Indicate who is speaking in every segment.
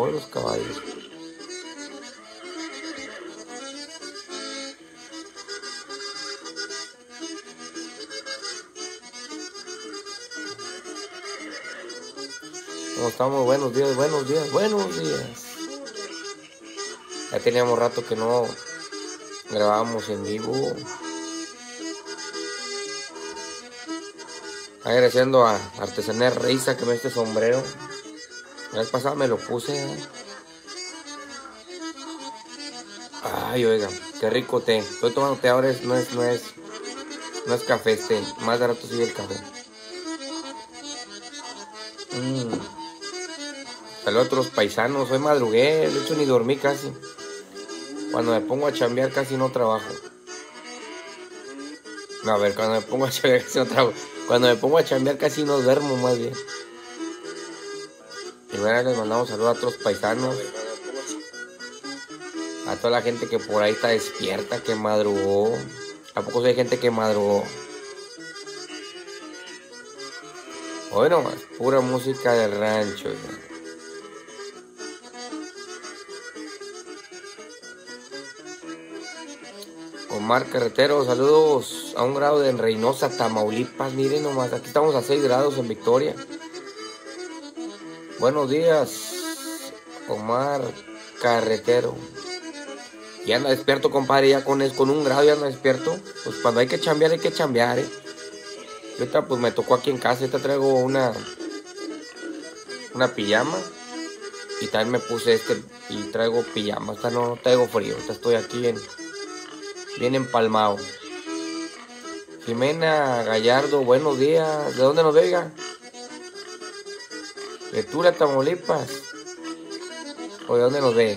Speaker 1: todos los caballos. ¿Cómo estamos? Buenos días, buenos días, buenos días. Ya teníamos rato que no grabábamos en vivo. Agradeciendo a Artesanía Reiza que me este sombrero. La vez pasada me lo puse. Ay, oiga, qué rico té. Estoy tomando té ahora, no es café té. Más de rato sigue el café. Saludos a otros paisanos. Hoy madrugué, de hecho ni dormí casi. Cuando me pongo a chambear casi no trabajo. No, a ver, cuando me pongo a chambear casi no trabajo. Cuando me pongo a chambear casi no duermo, más bien. Y bueno, les mandamos saludos a otros paisanos. A toda la gente que por ahí está despierta, que madrugó. ¿A poco hay gente que madrugó? Bueno, más pura música del rancho. ¿No? Omar Carretero, saludos a 1 grado en Reynosa, Tamaulipas. Miren nomás, aquí estamos a 6 grados en Victoria. Buenos días, Omar Carretero. Ya anda despierto, compadre, ya con 1 grado ya anda despierto. Pues cuando hay que chambear, Ahorita pues me tocó aquí en casa, ahorita traigo una pijama. Y también me puse y traigo pijama, ahorita no traigo frío, ahorita estoy aquí bien empalmado. Jimena Gallardo, buenos días. ¿De dónde nos vega? ¿De Tula, Tamaulipas? ¿O de dónde nos ve?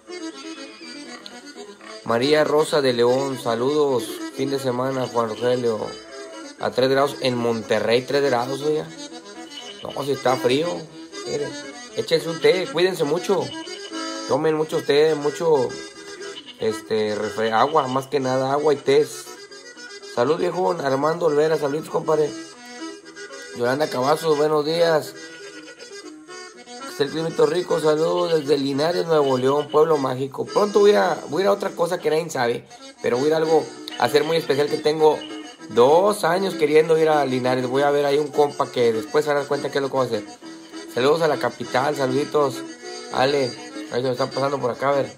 Speaker 1: María Rosa de León, saludos. Fin de semana, Juan Rogelio. A 3 grados en Monterrey, 3 grados, oiga. No, si está frío. Miren, échense un té, cuídense mucho. Tomen mucho té, mucho agua, más que nada, agua y té. Salud, viejo. Armando Olvera, saludos, compadre. Yolanda Cavazos, buenos días. El Climito Rico, saludos desde Linares, Nuevo León, pueblo mágico. Pronto voy a ir a otra cosa que nadie sabe, pero voy a ir a hacer muy especial que tengo 2 años queriendo ir a Linares. Voy a ver ahí un compa que después se dará cuenta qué es lo que voy a hacer. Saludos a la capital, saluditos. Ale, ahí se me están pasando por acá, a ver.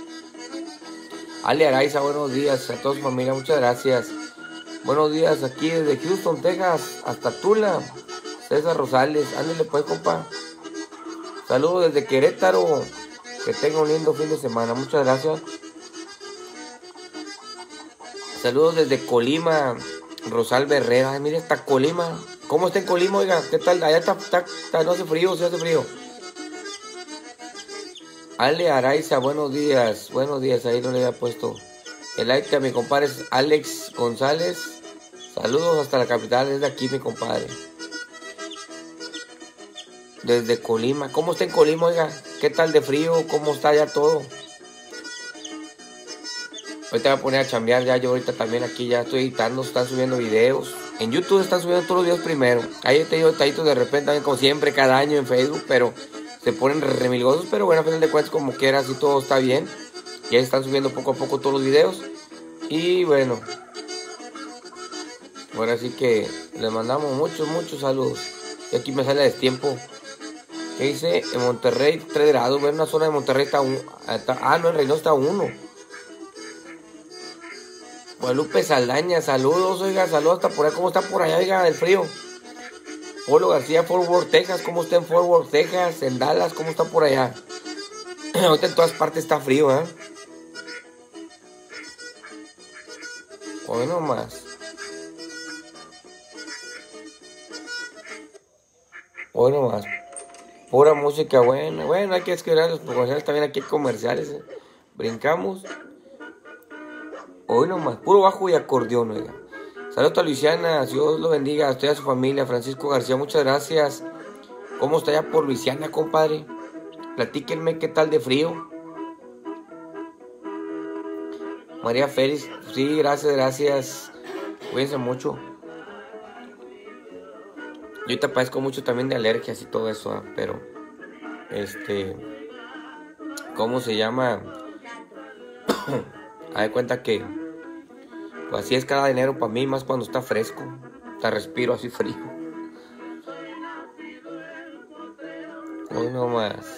Speaker 1: Ale Araiza, buenos días a toda su familia, muchas gracias. Buenos días aquí desde Houston, Texas, hasta Tula. César Rosales, ándale pues, compa. Saludos desde Querétaro. Que tenga un lindo fin de semana. Muchas gracias. Saludos desde Colima. Rosal Herrera. Ay, mire, está Colima. ¿Cómo está en Colima, oiga? ¿Qué tal? Allá no hace frío, sí hace frío. Ale Araiza, buenos días. Buenos días, ahí no le había puesto el like a mi compadre Alex González. Saludos hasta la capital, es de aquí mi compadre. Desde Colima. ¿Cómo está en Colima, oiga? ¿Qué tal de frío? ¿Cómo está ya todo? Ahorita voy a poner a chambear ya. Yo ahorita también aquí ya estoy editando. Están subiendo videos. En YouTube están subiendo todos los videos primero. Ahí te digo detallitos de repente también como siempre cada año en Facebook. Pero se ponen remilgosos. Pero bueno, a final de cuentas como quieras y todo está bien. Ya están subiendo poco a poco todos los videos. Y bueno. Ahora sí que les mandamos muchos saludos. Y aquí me sale a destiempo. ¿Qué dice? En Monterrey 3 grados. Bueno, una zona de Monterrey está no, en Reynosa está 1. Guadalupe Saldaña, saludos, oiga, saludos hasta por allá. ¿Cómo está por allá, oiga, el frío? Polo García, Fort Worth, Texas. ¿Cómo está en Fort Worth, Texas? En Dallas, ¿cómo está por allá? Ahorita en todas partes está frío, ¿eh? Hoy nomás. Hoy nomás. Pura música buena. Bueno, hay que escribir los comerciales también. Aquí hay comerciales. Brincamos. Hoy nomás. Puro bajo y acordeón, oiga. Saludos a Luisiana. Dios lo bendiga. A usted y a su familia. Francisco García, muchas gracias. ¿Cómo está allá por Luisiana, compadre? Platíquenme qué tal de frío. María Félix. Sí, gracias. Cuídense mucho. Yo ahorita padezco mucho también de alergias y todo eso, pero ¿cómo se llama? Haz de cuenta que pues así es cada enero para mí, más cuando está fresco. Hasta respiro así frío. Hoy no más.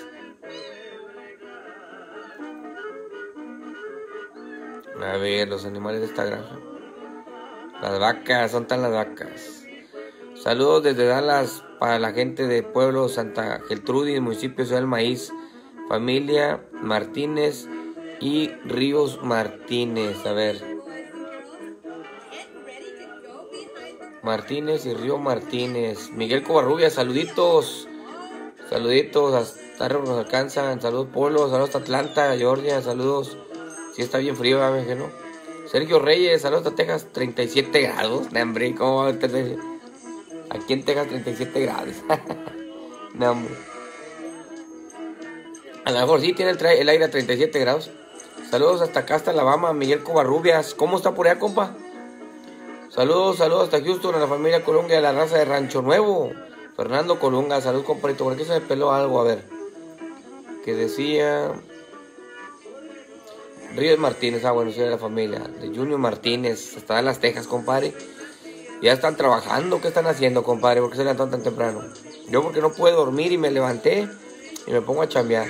Speaker 1: A ver, los animales de esta granja. Las vacas, son tan las vacas. Saludos desde Dallas para la gente de pueblo Santa Gertrudis, municipio Ciudad del Maíz, familia Martínez y Ríos Martínez. A ver, Martínez y Río Martínez. Miguel Covarrubias, saluditos. Saluditos, hasta nos alcanzan. Saludos Polo, saludos hasta Atlanta, Georgia, saludos. Si está bien frío, ¿verdad? ¿No? Sergio Reyes, saludos hasta Texas, 37 grados. No, hombre, ¿cómo va a estar? Aquí en Texas 37 grados. No, hombre. A lo mejor sí tiene el aire a 37 grados. Saludos hasta acá, hasta Alabama, Miguel Covarrubias. ¿Cómo está por allá, compa? Saludos hasta Houston, a la familia Colunga, a la raza de Rancho Nuevo. Fernando Colunga, saludos, compadrito. Por aquí se me peló algo, a ver. Que decía... Ríos Martínez, bueno, sí, de la familia. De Junior Martínez, hasta Las Texas, compadre. Ya están trabajando. ¿Qué están haciendo, compadre? ¿Por qué se levantan tan temprano? Yo porque no puedo dormir y me levanté y me pongo a chambear.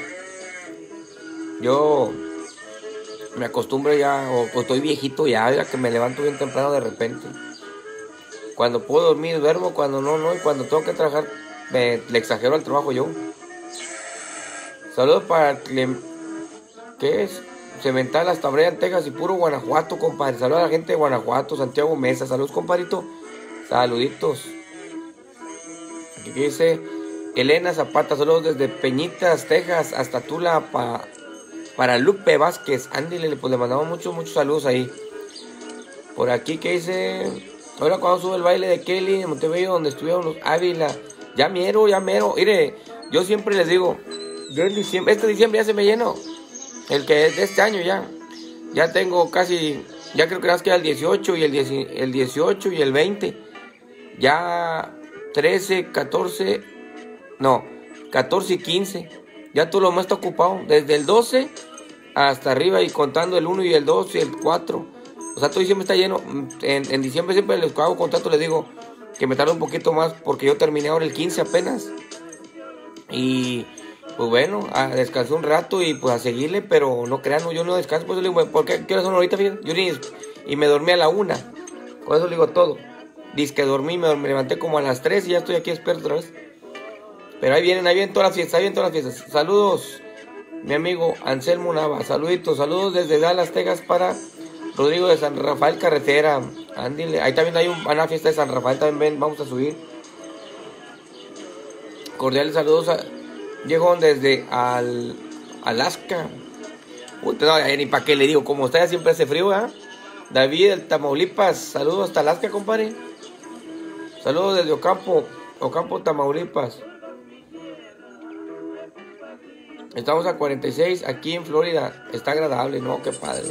Speaker 1: Yo me acostumbro ya, o estoy viejito ya que me levanto bien temprano de repente. Cuando puedo dormir, duermo, cuando no, y cuando tengo que trabajar, le exagero al trabajo yo. Saludos para ¿qué es? Cemental hasta Brea, Texas y puro Guanajuato, compadre. Saludos a la gente de Guanajuato, Santiago Mesa. Saludos, compadrito. Saluditos. Aquí dice Elena Zapata, saludos desde Peñitas, Texas, hasta Tula para Lupe Vázquez. Ándale, pues le mandamos muchos saludos ahí. Por aquí que dice, ahora cuando sube el baile de Kelly en Montevideo, donde estuvieron los Ávila. Ya mero. Mire, yo siempre les digo, yo en diciembre, este diciembre ya se me llenó. El que es de este año ya tengo casi, ya creo que más queda el 18 y el 18 y el 20. Ya 13, 14, no, 14 y 15. Ya todo lo más está ocupado. Desde el 12 hasta arriba y contando el 1 y el 2 y el 4. O sea, todo diciembre está lleno. En diciembre siempre les hago contrato, les digo que me tarda un poquito más porque yo terminé ahora el 15 apenas. Y... pues bueno, a descansar un rato y pues a seguirle, pero no crean, yo no descanso, pues yo le digo, ¿por qué horas son ahorita? Fíjate, y me dormí a la 1, con eso le digo todo. Dice que dormí, me levanté como a las 3 y ya estoy aquí experto otra vez. Pero ahí vienen todas las fiestas, Saludos, mi amigo Anselmo Nava, saluditos, saludos desde Dallas, Texas para Rodrigo de San Rafael Carretera. Ándile, ahí también hay una fiesta de San Rafael, también ven, vamos a subir. Cordiales saludos a... Llegó desde Alaska. Uy, no, ni para qué le digo, como está ya siempre hace frío, ¿eh? David del Tamaulipas, saludos hasta Alaska, compadre. Saludos desde Ocampo, Tamaulipas. Estamos a 46 aquí en Florida. Está agradable, ¿no? Qué padre.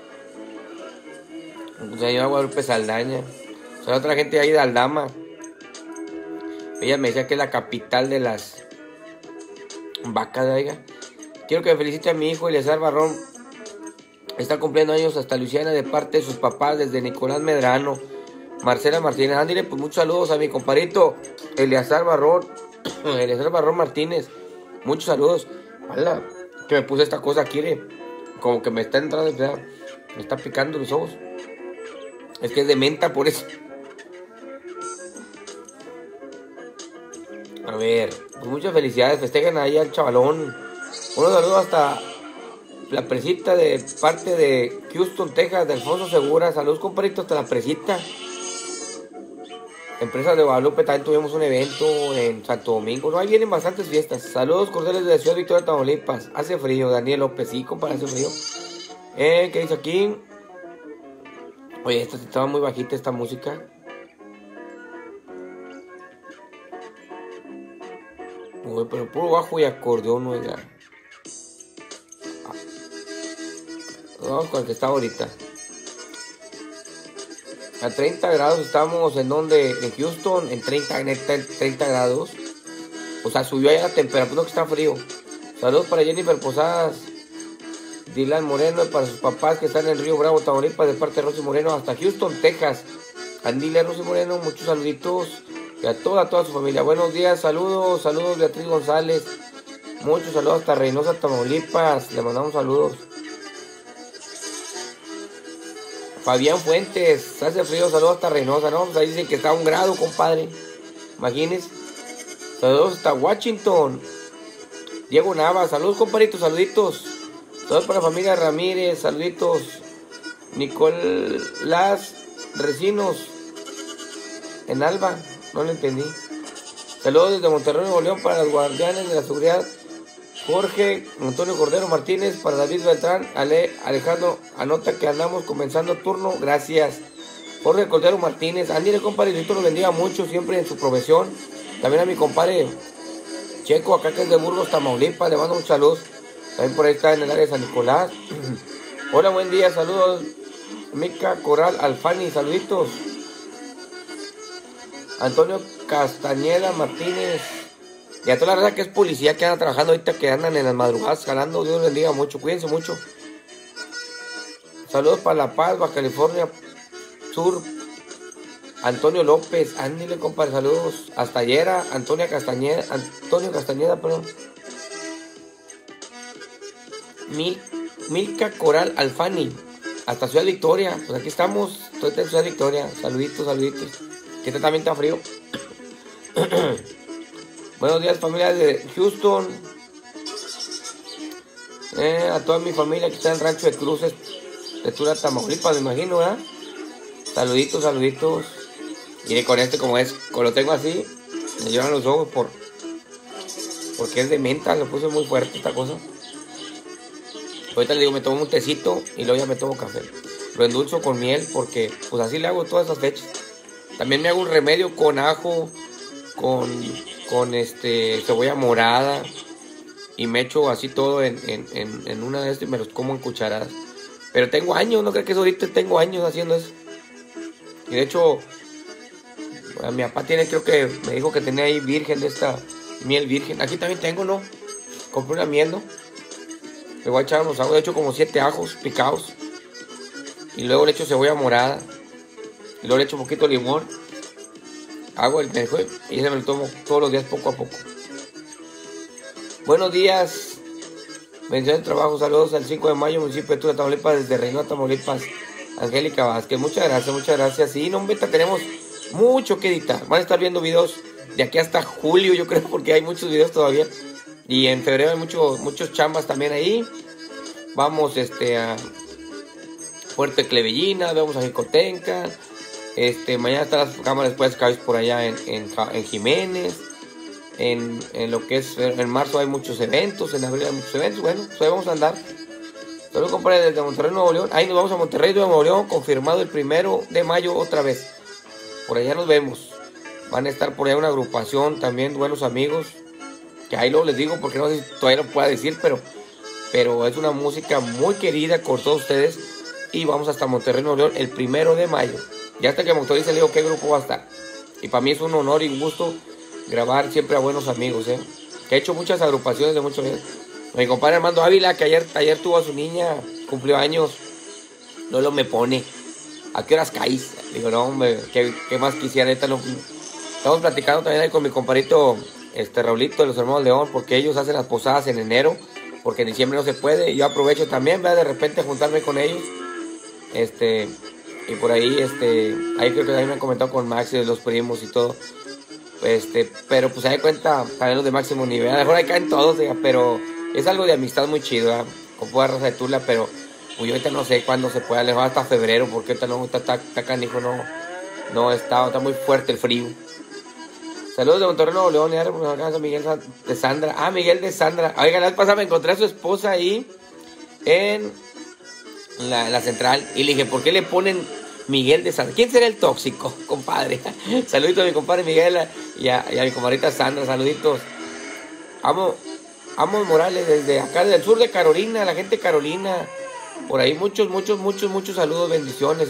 Speaker 1: Señora Guadalupe Saldaña. Soy otra gente ahí de Aldama. Ella me decía que es la capital de las vacas, oiga. Quiero que me felicite a mi hijo Eleazar Barrón. Está cumpliendo años hasta Luciana de parte de sus papás desde Nicolás Medrano. Marcela Martínez. Ándale, pues muchos saludos a mi compadrito Eleazar Barrón. Eleazar Barrón Martínez. Muchos saludos. Hola, que me puse esta cosa aquí, como que me está entrando, me está picando los ojos. Es que es de menta, por eso. A ver, pues muchas felicidades, festejan ahí al chavalón. Unos saludos hasta la presita de parte de Houston, Texas, de Alfonso Segura. Saludos, compadrito, hasta la presita. Empresas de Guadalupe, también tuvimos un evento en Santo Domingo. No, ahí vienen bastantes fiestas. Saludos cordiales de Ciudad Victoria, Tamaulipas. Hace frío, Daniel López, sí, compadre, hace frío. ¿Qué dice aquí? Oye, esta estaba muy bajita esta música. Uy, pero puro bajo y acordeón, oiga. Vamos con el que está ahorita. A 30 grados estamos en donde, en Houston, en 30 grados. O sea, subió allá la temperatura, que está frío. Saludos para Jennifer Posadas. Dylan Moreno, para sus papás que están en Río Bravo, Tamaulipas, de parte de Rosy Moreno, hasta Houston, Texas. Andile, Rosy Moreno, muchos saluditos. Y a toda su familia. Buenos días, saludos, Beatriz González. Muchos saludos hasta Reynosa, Tamaulipas. Le mandamos saludos. Fabián Fuentes, hace frío, saludos hasta Reynosa, ¿no? Pues ahí dicen que está a 1 grado, compadre. Imagínense. Saludos hasta Washington. Diego Nava, saludos, compadritos, saluditos. Saludos para la familia Ramírez, saluditos. Nicolás Recinos, en Alba, no lo entendí. Saludos desde Monterrey, Nuevo León, para los guardianes de la seguridad. Jorge Antonio Cordero Martínez, para David Beltrán, Alejandro, anota que andamos comenzando turno, gracias. Jorge Cordero Martínez, Andile, compadre, Dios lo bendiga mucho, siempre en su profesión. También a mi compadre Checo, acá que es de Burgos, Tamaulipas, le mando un saludo. También por ahí está en el área de San Nicolás. Hola, buen día, saludos. Mica Coral Alfani, saluditos. Antonio Castañeda Martínez. Y a toda la raza que es policía que anda trabajando ahorita, que andan en las madrugadas jalando, Dios les bendiga mucho, cuídense mucho. Saludos para La Paz, Baja California Sur. Antonio López, ándale, compadre, saludos. Hasta ayer, Antonio Castañeda, perdón. Milka Coral Alfani, hasta Ciudad Victoria. Pues aquí estamos, estoy en Ciudad Victoria. Saluditos. Que este también está frío. Buenos días, familia de Houston. A toda mi familia que está en el Rancho de Cruces, de Tula, Tamaulipas, me imagino, ¿verdad? Saluditos. Mire, con este como es, lo tengo así, me llevan los ojos porque es de menta, lo puse muy fuerte esta cosa. Ahorita le digo, me tomo un tecito y luego ya me tomo café. Lo endulzo con miel porque pues así le hago todas esas fechas. También me hago un remedio con ajo, con cebolla morada, y me echo así todo en una de estas y me los como en cucharadas. Pero tengo años, no creo que eso ahorita, tengo años haciendo eso. Y de hecho, mi papá tiene, creo que me dijo que tenía ahí virgen, de esta miel virgen. Aquí también tengo, ¿no? Compré una miel, ¿no? Le voy a echar unos ajos, de hecho como 7 ajos picados. Y luego le echo cebolla morada. Y luego le echo un poquito de limón. Hago el mejor y ese me lo tomo todos los días poco a poco. Buenos días. Bendiciones de trabajo, saludos al 5 de mayo, municipio de Tula, Tamaulipas, desde Reynosa, Tamaulipas. Angélica Vázquez, muchas gracias. Sí, no, hombre, tenemos mucho que editar. Van a estar viendo videos de aquí hasta julio, yo creo, porque hay muchos videos todavía. Y en febrero hay muchos chambas también ahí. Vamos a Puerto Clevellina, vamos a Jicotenca. Mañana están las cámaras después de cabezas por allá en Jiménez. En lo que es, en marzo hay muchos eventos, en abril hay muchos eventos. Bueno, pues ahí vamos a andar. Saludos, compadre, desde Monterrey, Nuevo León. Ahí nos vamos a Monterrey, Nuevo León, confirmado el 1 de mayo otra vez. Por allá nos vemos. Van a estar por allá una agrupación también, buenos amigos. Que ahí luego les digo porque no sé si todavía lo pueda decir, pero es una música muy querida por todos ustedes. Y vamos hasta Monterrey, Nuevo León, el 1 de mayo. Ya hasta que me autorice le digo qué grupo va a estar. Y para mí es un honor y un gusto grabar siempre a buenos amigos, que ha hecho muchas agrupaciones de muchos años. Mi compadre Armando Ávila, que ayer tuvo a su niña, cumplió años. Lolo me pone, ¿a qué horas caís? Digo, no, hombre, ¿qué más quisiera? No. Estamos platicando también ahí con mi compadrito Raulito de los Hermanos León, porque ellos hacen las posadas en enero, porque en diciembre no se puede. Y yo aprovecho también, de repente juntarme con ellos. Y por ahí, ahí creo que también me han comentado con Max y los primos y todo. Pero pues se da cuenta también los de máximo nivel. A lo mejor ahí caen todos, pero es algo de amistad muy chido, con toda raza de Tula, pero pues yo ahorita no sé cuándo se pueda, alejar hasta febrero, porque ahorita no está canijo, no está muy fuerte el frío. Saludos de Monterrey, Nuevo León, y ahora pues acá Miguel de Sandra. Miguel de Sandra. Oiga, la vez pasada me encontré a su esposa ahí en la central y le dije, ¿por qué le ponen Miguel de Sandra? ¿Quién será el tóxico, compadre? Saluditos a mi compadre Miguel y a mi compadrita Sandra, saluditos. Amos Morales, desde acá, del sur de Carolina, la gente de Carolina. Por ahí muchos saludos, bendiciones,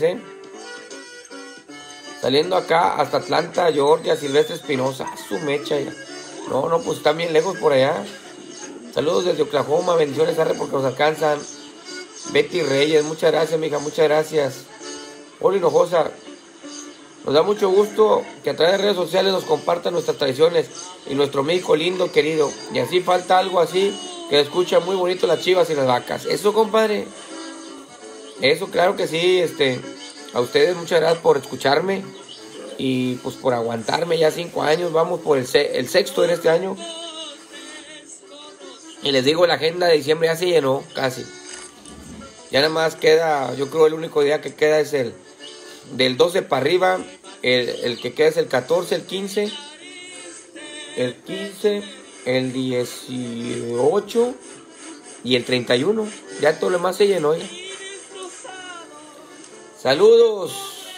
Speaker 1: Saliendo acá hasta Atlanta, Georgia, Silvestre Espinosa, su mecha. No, pues están bien lejos por allá. Saludos desde Oklahoma, bendiciones, porque nos alcanzan. Betty Reyes, muchas gracias, mija, muchas gracias. Hola Hinojosa, nos da mucho gusto que a través de redes sociales nos compartan nuestras tradiciones y nuestro México lindo, querido. Y así falta algo así, que escucha muy bonito las chivas y las vacas. Eso, compadre. Eso, claro que sí. A ustedes muchas gracias por escucharme y pues por aguantarme ya 5 años. Vamos por el sexto en este año. Y les digo, la agenda de diciembre ya se llenó, casi. Ya nada más queda, yo creo el único día que queda es el del 12 para arriba. El que queda es el 14, el 15. El 15, el 18 y el 31. Ya todo lo demás se llenó ya. Saludos.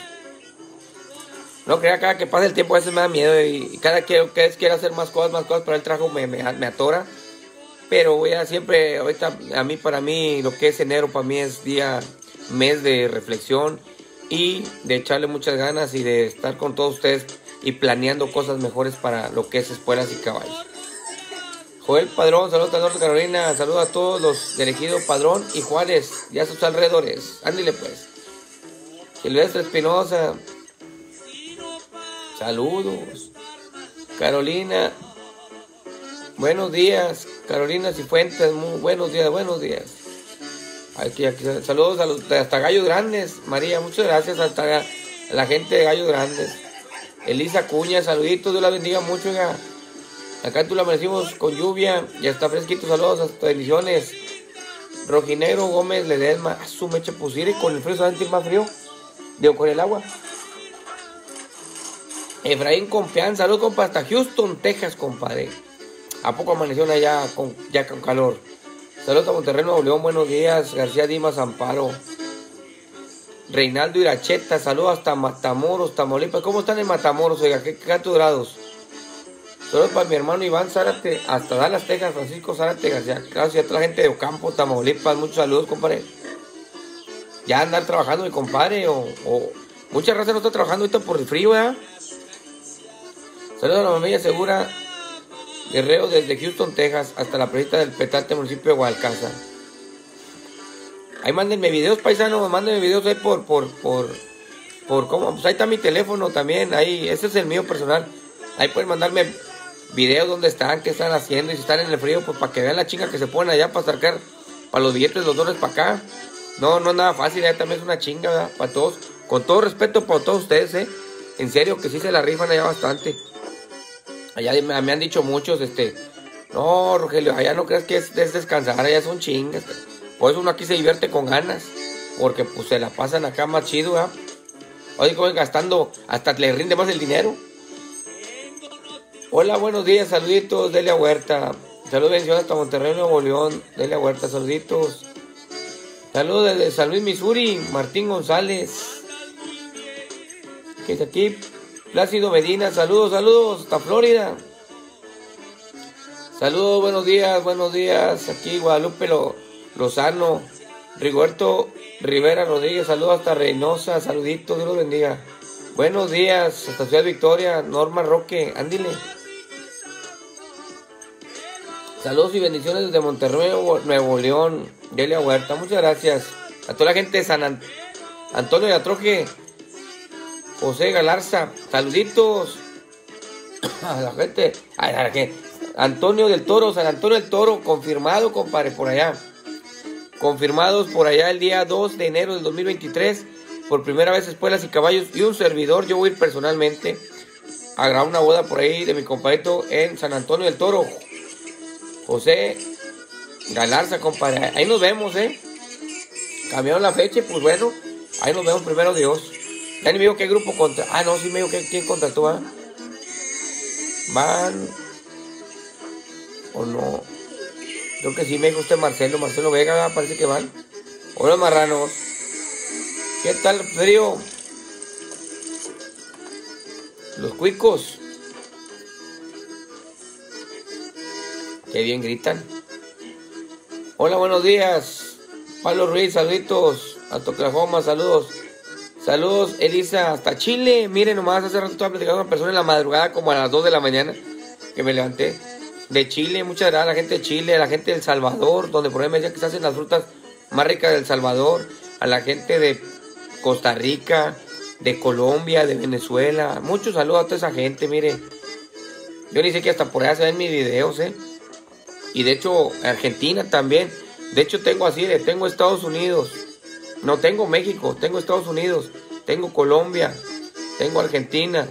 Speaker 1: No crea, cada que pasa el tiempo a veces me da miedo y cada vez quiero hacer más cosas, pero el trabajo me atora. Pero voy a siempre, ahorita para mí lo que es enero para mí es mes de reflexión y de echarle muchas ganas y de estar con todos ustedes y planeando cosas mejores para lo que es espuelas y caballos. Joel Padrón, saludos a Norte Carolina, saludos a todos los del ejido Padrón y Juárez y a sus alrededores. Ándale pues. Silvestre Espinosa, saludos. Carolina, buenos días. Carolina Cifuentes, muy buenos días, buenos días. Aquí, saludos hasta Gallos Grandes. María, muchas gracias hasta la gente de Gallos Grandes. Elisa Cuña, saluditos, Dios la bendiga mucho. Oiga. Acá tú la amanecimos con lluvia, ya está fresquito, saludos, hasta bendiciones. Rojinegro Gómez Ledesma, a su mecha pusire, con el frío se va a sentir más frío. Digo, con el agua. Efraín Compeán, saludos compa, hasta Houston, Texas, compadre. ¿A poco amanecieron allá ya con calor? Saludos a Monterrey, Nuevo León, buenos días. García Dimas Amparo. Reinaldo Iracheta, saludos hasta Matamoros, Tamaulipas. ¿Cómo están en Matamoros? Oiga, ¿qué tantos grados? Saludos para mi hermano Iván Zárate, hasta Dallas, Texas, Francisco Zárate García. Gracias a toda la gente de Ocampo, Tamaulipas. Muchos saludos, compadre. Ya andar trabajando, mi compadre, o mucha raza no está trabajando ahorita por el frío, ¿eh? Saludos a la familia Segura Guerrero desde Houston, Texas, hasta la presita del Petate, municipio de Guadalcanza. Ahí mándenme videos, paisanos, mándenme videos ahí por cómo, pues ahí está mi teléfono también, ahí, ese es el mío personal. Ahí pueden mandarme videos donde están, qué están haciendo, y si están en el frío, pues para que vean la chinga que se ponen allá para sacar para los billetes, los dólares para acá. No es nada fácil, ya también es una chinga, ¿verdad? Para todos, con todo respeto para todos ustedes, en serio que sí se la rifan allá bastante. Allá me han dicho muchos, no, Rogelio, allá no creas que es descansar, allá son chingas. Por eso uno aquí se divierte con ganas, porque pues se la pasan acá más chido, ¿verdad? Oye, como gastando, hasta le rinde más el dinero. Hola, buenos días, saluditos, Delia Huerta. Saludos, bendiciones hasta Monterrey, Nuevo León. Delia Huerta, saluditos. Saludos desde San Luis, Missouri, Martín González. ¿Qué es aquí? Plácido Medina, saludos, hasta Florida. Saludos, buenos días. Aquí Guadalupe Lozano. Rigoberto Rivera Rodríguez, saludos hasta Reynosa, saluditos, Dios los bendiga. Buenos días, hasta Ciudad Victoria, Norma Roque, ándile. Saludos y bendiciones desde Monterrey, Nuevo León, Delia Huerta, muchas gracias. A toda la gente de San Antonio de Atroje, José Galarza, saluditos. A la gente, Antonio del Toro, San Antonio del Toro, confirmado, compadre, por allá. Confirmados por allá el día 2 de enero del 2023, por primera vez espuelas y caballos y un servidor. Yo voy a ir personalmente a grabar una boda por ahí de mi compadrito en San Antonio del Toro. José Galarza, compadre. Ahí nos vemos, Cambiaron la fecha, pues bueno, ahí nos vemos, primero Dios. Ya ni me dijo qué grupo contra. Ah, no, sí me dijo quién contrató, ¿ah? ¿Van o no? Creo que sí me dijo usted Marcelo Vega, parece que van. Hola, marranos. ¿Qué tal frío? Los cuicos. Qué bien gritan. Hola, buenos días. Pablo Ruiz, saluditos. A Oklahoma, saludos. Saludos, Elisa, hasta Chile. Miren nomás, hace rato estaba platicando con una persona en la madrugada, como a las 2 de la mañana, que me levanté. De Chile, muchas gracias a la gente de Chile, a la gente de El Salvador, donde por ahí me decían que se hacen las frutas más rica de El Salvador, a la gente de Costa Rica, de Colombia, de Venezuela. Muchos saludos a toda esa gente, mire. Yo ni sé que hasta por allá se ven mis videos, Y de hecho, Argentina también. De hecho, tengo Estados Unidos. No tengo México, tengo Estados Unidos. Tengo Colombia, tengo Argentina,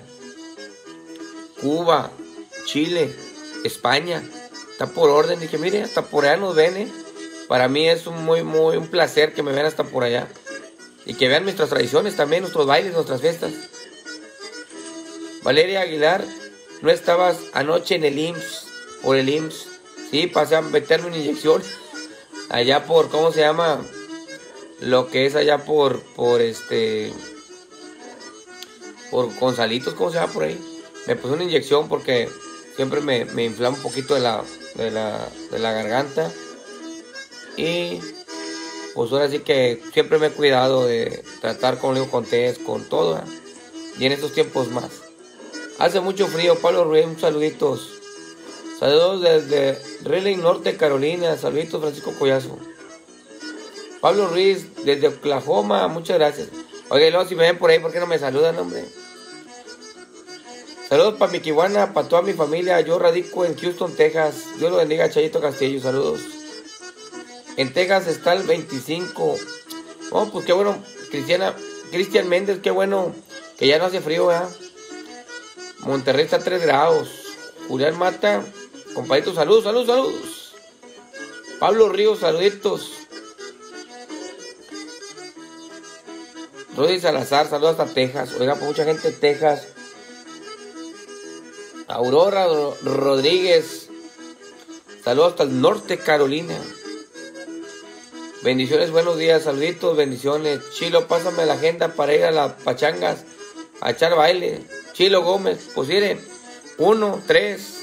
Speaker 1: Cuba, Chile, España. Está por orden. Dije, mire, hasta por allá nos ven, Para mí es un placer que me vean hasta por allá. Y que vean nuestras tradiciones también, nuestros bailes, nuestras fiestas. Valeria Aguilar, ¿no estabas anoche en el IMSS? Por el IMSS. Sí, pasé a meterme una inyección. Allá por, ¿cómo se llama? Lo que es allá por Gonzalitos, ¿cómo se llama por ahí? Me puse una inyección porque siempre me inflama un poquito de la garganta. Y pues ahora sí que siempre me he cuidado de tratar con test, con todo, y en estos tiempos más. Hace mucho frío, Pablo Ruiz, saluditos. Saludos desde Raleigh, Norte Carolina. Saluditos, Francisco Collazo. Pablo Ruiz, desde Oklahoma, muchas gracias. Oye, luego si me ven por ahí, ¿por qué no me saludan, hombre? Saludos para mi Kiwana, para toda mi familia. Yo radico en Houston, Texas. Dios lo bendiga, Chayito Castillo, saludos. En Texas está el 25. Oh, pues qué bueno, Cristian Méndez, qué bueno que ya no hace frío, ¿verdad? Monterrey está a 3 grados. Julián Mata, compadrito, saludos. Pablo Ríos, saluditos. Rodi Salazar, saludos hasta Texas. Oiga, pues mucha gente de Texas. Aurora Rodríguez, saludos hasta el Norte Carolina. Bendiciones, buenos días, saluditos, bendiciones. Chilo, pásame la agenda para ir a las pachangas a echar baile. Chilo Gómez, pues miren, 1, 3,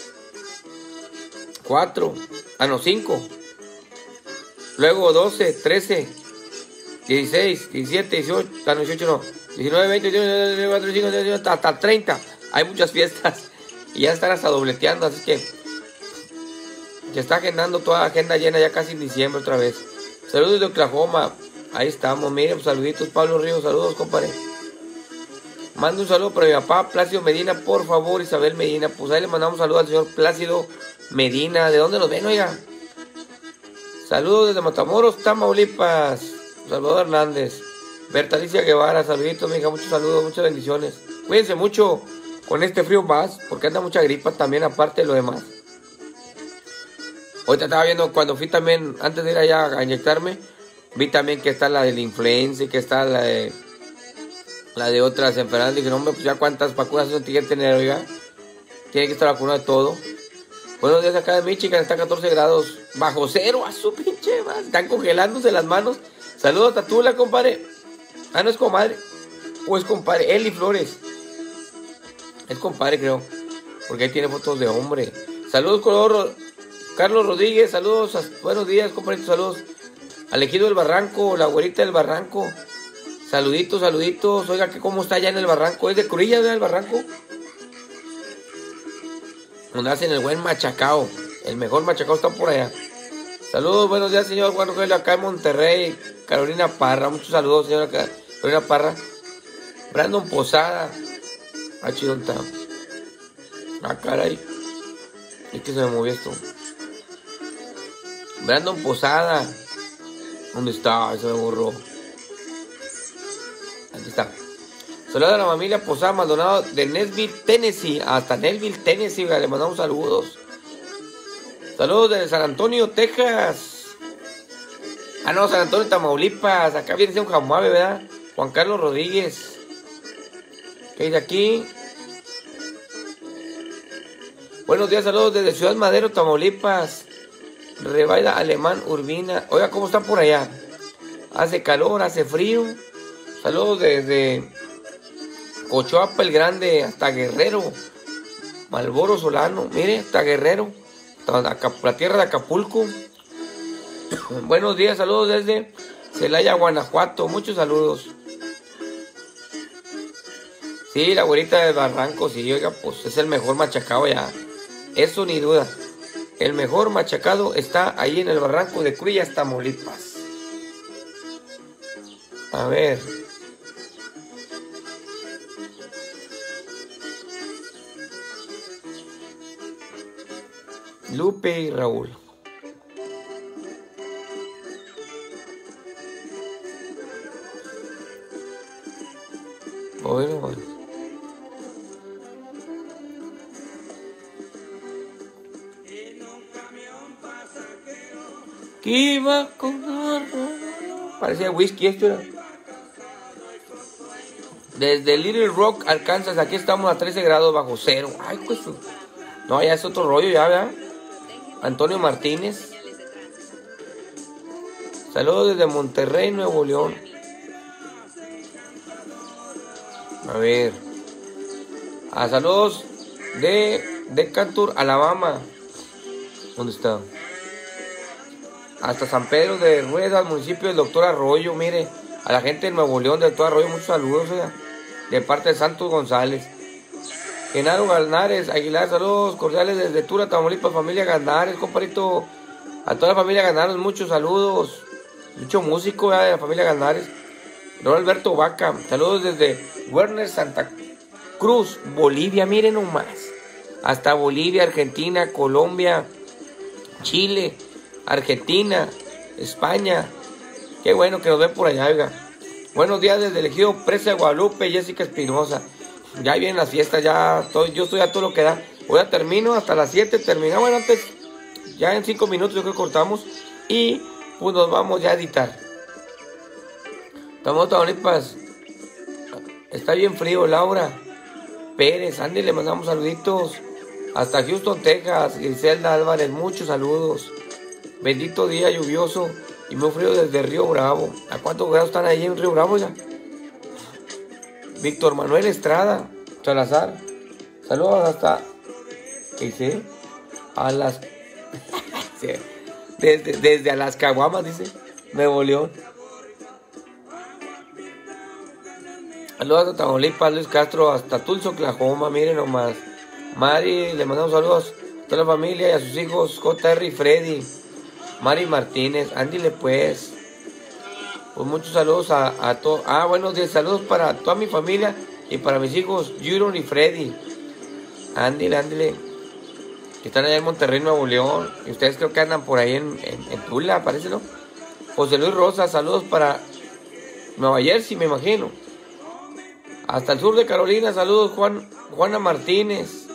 Speaker 1: 4, 5. Luego 12, 13, 16, 17, 18, 18 no, 19, 20, 21, 24, 25, 26, hasta 30. Hay muchas fiestas y ya están hasta dobleteando, así que se está agendando toda la agenda llena ya casi en diciembre otra vez. Saludos de Oklahoma, ahí estamos, miren, pues, saluditos, Pablo Ríos, saludos, compadre. Mando un saludo para mi papá, Plácido Medina, por favor, Isabel Medina. Pues ahí le mandamos un saludo al señor Plácido Medina. ¿De dónde nos ven, oiga? Saludos desde Matamoros, Tamaulipas. Salvador Hernández. Bertalicia Guevara, saluditos, mi hija, muchos saludos, muchas bendiciones. Cuídense mucho con este frío más, porque anda mucha gripa también, aparte de lo demás. Ahorita estaba viendo, cuando fui también, antes de ir allá a inyectarme, vi también que está la de la influenza y que está la de otras enfermedades. Dije, no, hombre, pues ya cuántas vacunas tiene que tener, oiga. Tiene que estar vacunado de todo. Buenos días acá de Michigan, está a 14 grados bajo cero, a su pinche madre. Están congelándose las manos. Saludos a Tatula, compadre. Ah, no es comadre. O es compadre, Eli Flores. Es compadre, creo. Porque ahí tiene fotos de hombre. Saludos, Carlos Rodríguez, saludos. Buenos días, compadre, saludos. Alejido del Barranco, la güerita del Barranco. Saluditos. Oiga, que cómo está allá en el Barranco. ¿Es de Curilla, del Barranco? Donde hacen el buen machacao. El mejor machacao está por allá. Saludos, buenos días, señor Juan Rogelio, acá en Monterrey. Carolina Parra, muchos saludos, señora Carolina Parra. Brandon Posada. Ah, chido está. Ah, caray. Es que se me movió esto. Brandon Posada. ¿Dónde está? Se me borró. Aquí está. Saludos a la familia Posada Maldonado de Nashville, Tennessee. Hasta Nashville, Tennessee. Le mandamos saludos. Saludos de San Antonio, Texas. Ah, no, San Antonio, Tamaulipas. Acá viene un Jamuave, ¿verdad? Juan Carlos Rodríguez. ¿Qué dice aquí? Buenos días, saludos desde Ciudad Madero, Tamaulipas. Rebaida Alemán Urbina. Oiga, ¿cómo están por allá? Hace calor, hace frío. Saludos desde Cochoapa el Grande hasta Guerrero. Malboro Solano. Mire, hasta Guerrero. Hasta la tierra de Acapulco. Buenos días, saludos desde Celaya, Guanajuato. Muchos saludos. Sí, la güerita del Barranco, sí, oiga, pues es el mejor machacado ya. Eso ni duda. El mejor machacado está ahí en el Barranco de Curillas, Tamaulipas. A ver. Lupe y Raúl. Bueno. Que iba con... Parecía whisky esto era. Desde Little Rock, Arkansas, aquí estamos a 13 grados bajo cero. Ay, pues... No, ya es otro rollo, ya, ¿verdad? Antonio Martínez. Saludos desde Monterrey, Nuevo León. A ver. Saludos de Decatur, Alabama. ¿Dónde está? Hasta San Pedro de Ruedas, municipio del Doctor Arroyo. Mire, a la gente de Nuevo León, del Doctor Arroyo, muchos saludos, de parte de Santos González. Genaro Ganares Aguilar, saludos cordiales desde Tula, Tamaulipas, familia Ganares, compadrito. A toda la familia Ganares, muchos saludos. Mucho músico de la familia Ganares. Don Alberto Vaca, saludos desde Werner, Santa Cruz, Bolivia, miren nomás. Hasta Bolivia, Argentina, Colombia, Chile, Argentina, España. Qué bueno que nos ven por allá, oiga. Buenos días desde el ejido Presa de Guadalupe, Jessica Espinosa. Ya vienen las fiestas, yo estoy a todo lo que da. Hoy ya termino hasta las 7, terminamos, bueno, antes, ya en 5 minutos yo creo que cortamos. Y pues nos vamos ya a editar. Estamos Tamaulipas. Está bien frío, Laura Pérez, Andy, le mandamos saluditos. Hasta Houston, Texas, Griselda Álvarez, muchos saludos. Bendito día lluvioso y muy frío desde Río Bravo. ¿A cuántos grados están ahí en Río Bravo ya? Víctor Manuel Estrada Salazar, saludos hasta, ¿qué dice? A las, desde a las Caguamas, dice, Nuevo León. Saludos a Tamaulipas, Luis Castro, hasta Tulsa, Oklahoma, miren nomás. Mari, le mandamos saludos a toda la familia y a sus hijos, JR y Freddy. Mari Martínez, ándile pues. Pues muchos saludos a todos. Buenos días, saludos para toda mi familia y para mis hijos, Juron y Freddy. Ándile. Que están allá en Monterrey, Nuevo León. Y ustedes creo que andan por ahí en Tula, parece, ¿no? José Luis Rosa, saludos para Nueva Jersey, me imagino. Hasta el sur de Carolina, saludos Juana Martínez.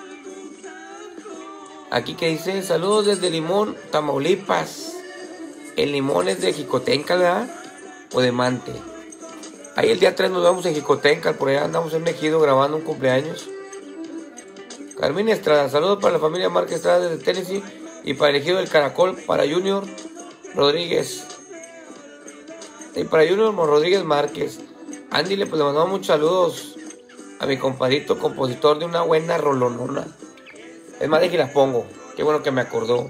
Speaker 1: Aquí que dice, saludos desde Limón, Tamaulipas. El Limón es de Jicotenca, ¿verdad? O de Mante. Ahí el día 3 nos vamos en Jicotenca, por allá andamos en Mejido grabando un cumpleaños. Carmina Estrada, saludos para la familia Márquez Estrada desde Tennessee y para el Ejido del Caracol, para Junior Rodríguez. Y para Junior Rodríguez Márquez. Andy, pues le mandamos muchos saludos a mi compadrito, compositor de una buena rolonona. Es más, de que las pongo. Qué bueno que me acordó.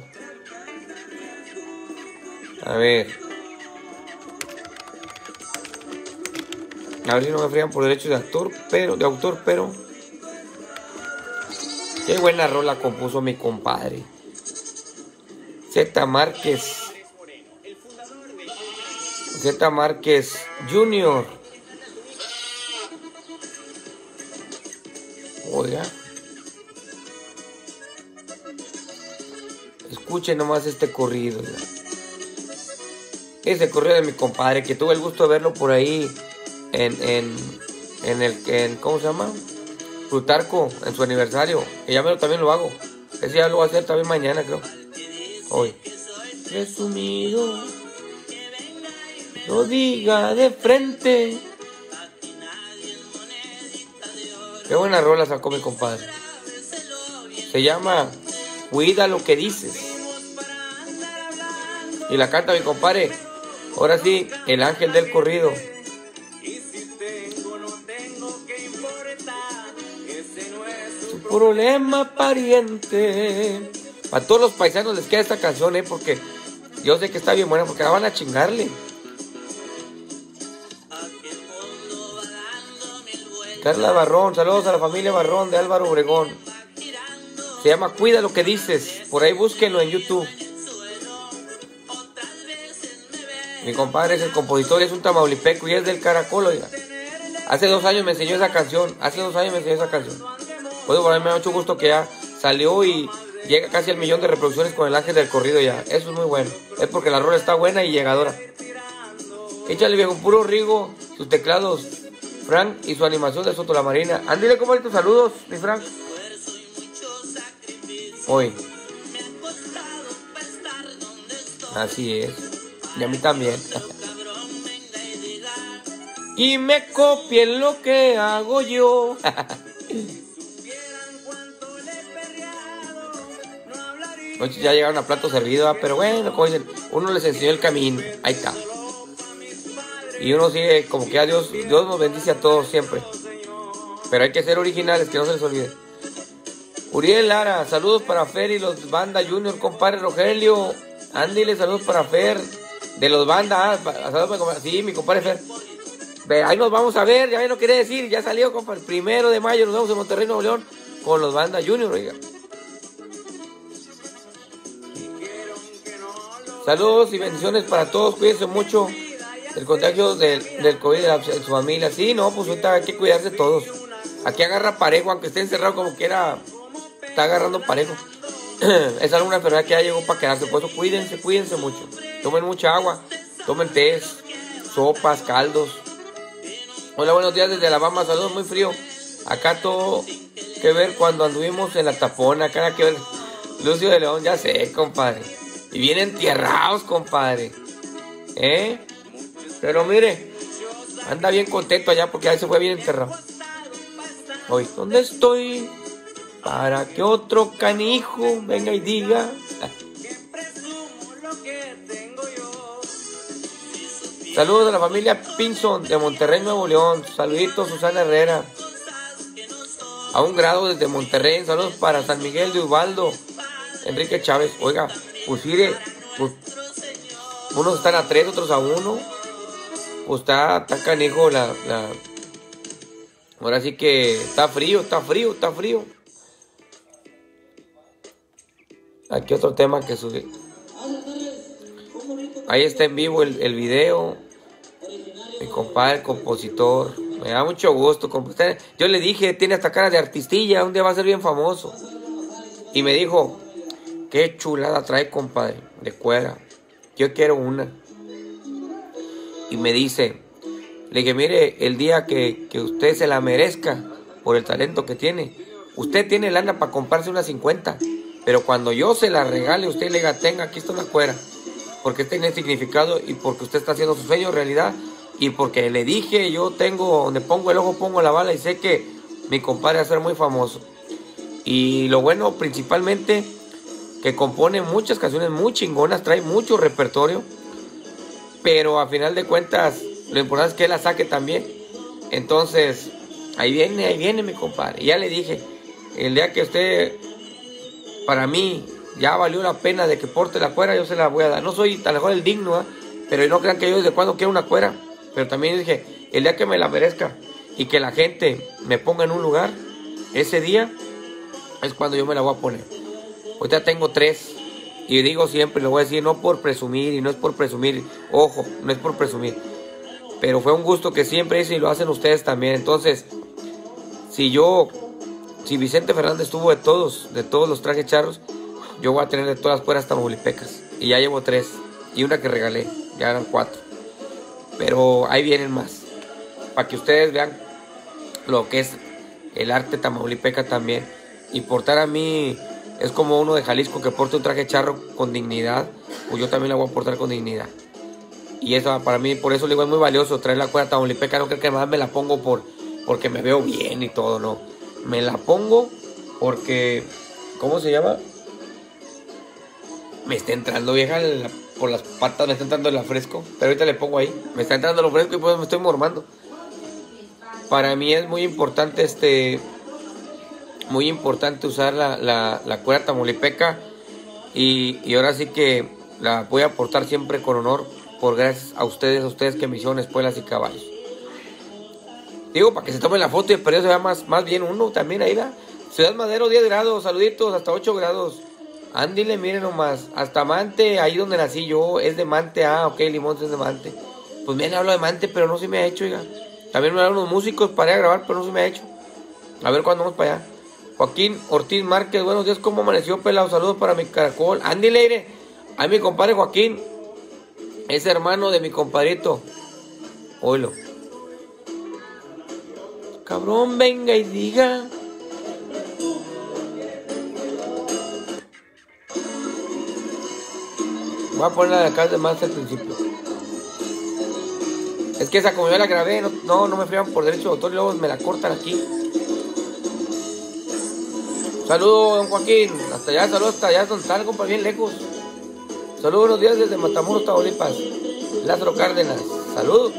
Speaker 1: A ver si no me frían por derechos de autor, pero qué buena rola compuso mi compadre Z Márquez Junior. Oiga, escuchen nomás este corrido. Ese corrido de mi compadre, que tuve el gusto de verlo por ahí en ¿cómo se llama? Plutarco, en su aniversario. Que ya también lo hago. Ese ya lo voy a hacer también mañana, creo. Hoy. Resumido, lo diga de frente. Qué buena rola sacó mi compadre. Se llama Cuida lo que dices. Y la canta mi compadre. Ahora sí, el ángel del corrido. Tu problema, pariente. Para todos los paisanos les queda esta canción, porque yo sé que está bien buena, porque la van a chingarle. Carla Barrón, saludos a la familia Barrón de Álvaro Obregón. Se llama Cuida lo que dices. Por ahí búsquenlo en YouTube. Mi compadre es el compositor, es un tamaulipeco y es del Caracol, oiga. Hace 2 años me enseñó esa canción. Pues por mí me da mucho gusto que ya salió y llega casi al 1.000.000 de reproducciones con el Ángel del Corrido ya. Eso es muy bueno. Es porque la rola está buena y llegadora. Échale, viejo, puro Rigo, sus teclados, Frank y su animación de Soto la Marina. Ándale, ¿cómo tus saludos, mi Frank? Hoy. Así es. Y a mí también. Y me copien lo que hago yo. Ya llegaron a plato servido, pero bueno, como dicen, uno les enseñó el camino. Ahí está. Y uno sigue como que a Dios nos bendice a todos siempre. Pero hay que ser originales, que no se les olvide. Uriel Lara, saludos para Fer y los Banda Junior, compadre Rogelio. Ándile, saludos para Fer, de los Banda. Saludos para, sí, mi compadre Fer. Ahí nos vamos a ver, ya no quiere decir, ya salió, compadre. El 1 de mayo nos vemos en Monterrey, Nuevo León, con los Banda Junior, oiga. Saludos y bendiciones para todos, cuídense mucho del contagio del COVID de su familia. Sí, no, pues ahorita hay que cuidarse todos. Aquí agarra parejo, aunque esté encerrado como quiera, está agarrando parejo. Es alguna enfermedad que ya llegó para quedarse, por eso cuídense mucho. Tomen mucha agua, tomen tés, sopas, caldos. Hola, buenos días desde Alabama, saludos, muy frío. Acá todo que ver cuando anduvimos en la tapona, acá nada que ver. Lucio de León, ya sé, compadre. Y bien entierrados, compadre. Pero mire, anda bien contento allá porque ahí se fue bien enterrado. Hoy, ¿dónde estoy? Para que otro canijo venga y diga. Saludos a la familia Pinson de Monterrey, Nuevo León. Saluditos, Susana Herrera. A 1 grado desde Monterrey. Saludos para San Miguel de Ubaldo. Enrique Chávez. Oiga, pues mire, pues, unos están a 3, otros a 1. Pues está canijo ahora sí que está frío. Aquí otro tema que subí. Ahí está en vivo el video. Mi compadre, el compositor. Me da mucho gusto. Yo le dije, tiene hasta cara de artistilla. Un día va a ser bien famoso. Y me dijo, qué chulada trae, compadre, de cuera. Yo quiero una. Y me dice, le dije, mire, el día que usted se la merezca por el talento que tiene, usted tiene lana para comprarse una 50. Pero cuando yo se la regale, usted le diga, tenga, aquí está una cuera. Porque tiene significado y porque usted está haciendo su sueño realidad. Y porque le dije, yo tengo, donde pongo el ojo, pongo la bala. Y sé que mi compadre va a ser muy famoso. Y lo bueno, principalmente, que compone muchas canciones muy chingonas, trae mucho repertorio. Pero a final de cuentas, lo importante es que él la saque también. Entonces, ahí viene mi compadre. Y ya le dije, el día que usted, para mí, ya valió la pena de que porte la cuera, yo se la voy a dar. No soy a lo mejor el digno, pero no crean que yo desde cuando quiero una cuera. Pero también dije, el día que me la merezca y que la gente me ponga en un lugar, ese día es cuando yo me la voy a poner. Ahorita tengo 3. Y digo siempre, lo voy a decir, no por presumir, y no es por presumir, ojo, no es por presumir. Pero fue un gusto que siempre hice y lo hacen ustedes también. Entonces, si Vicente Fernández tuvo de todos los trajes charros, yo voy a tener de todas las cueras tamaulipecas. Y ya llevo 3. Y una que regalé. Ya eran 4. Pero ahí vienen más. Para que ustedes vean lo que es el arte tamaulipeca también. Y portar a mí es como uno de Jalisco que porta un traje charro con dignidad. Pues yo también la voy a portar con dignidad. Y eso para mí, por eso le digo, es muy valioso traer la cuera tamaulipeca. No creo que más me la pongo porque me veo bien y todo, no. Me la pongo porque, ¿cómo se llama? Me está entrando, vieja, por las patas, me está entrando el afresco. Pero ahorita le pongo ahí. Me está entrando el fresco y pues me estoy mormando. Para mí es muy importante usar la cuera tamaulipeca. Y ahora sí que la voy a portar siempre con honor. Por gracias a ustedes que me hicieron espuelas y caballos. Digo, para que se tomen la foto y el periodo se vea más bien uno también ahí, ¿verdad? Ciudad Madero, 10 grados, saluditos, hasta 8 grados. Ándile, miren nomás. Hasta Mante, ahí donde nací yo, es de Mante. Ah, ok, Limón es de Mante. Pues bien, hablo de Mante, pero no se me ha hecho, oiga. También me hablan unos músicos para ir a grabar, pero no se me ha hecho. A ver cuándo vamos para allá. Joaquín Ortiz Márquez, buenos días, ¿cómo amaneció, pelado? Saludos para mi caracol. Ándile, aire. A mi compadre Joaquín. Es hermano de mi compadrito. Oílo. Cabrón, venga y diga. Voy a ponerla de acá de más al principio. Es que esa como yo la grabé, no me friegan por derecho de autor y luego me la cortan aquí. Saludos, don Joaquín. Hasta allá, saludos hasta allá, donde está, compa, bien lejos. Saludos, buenos días desde Matamoros, Tamaulipas. Lázaro Cárdenas, saludos.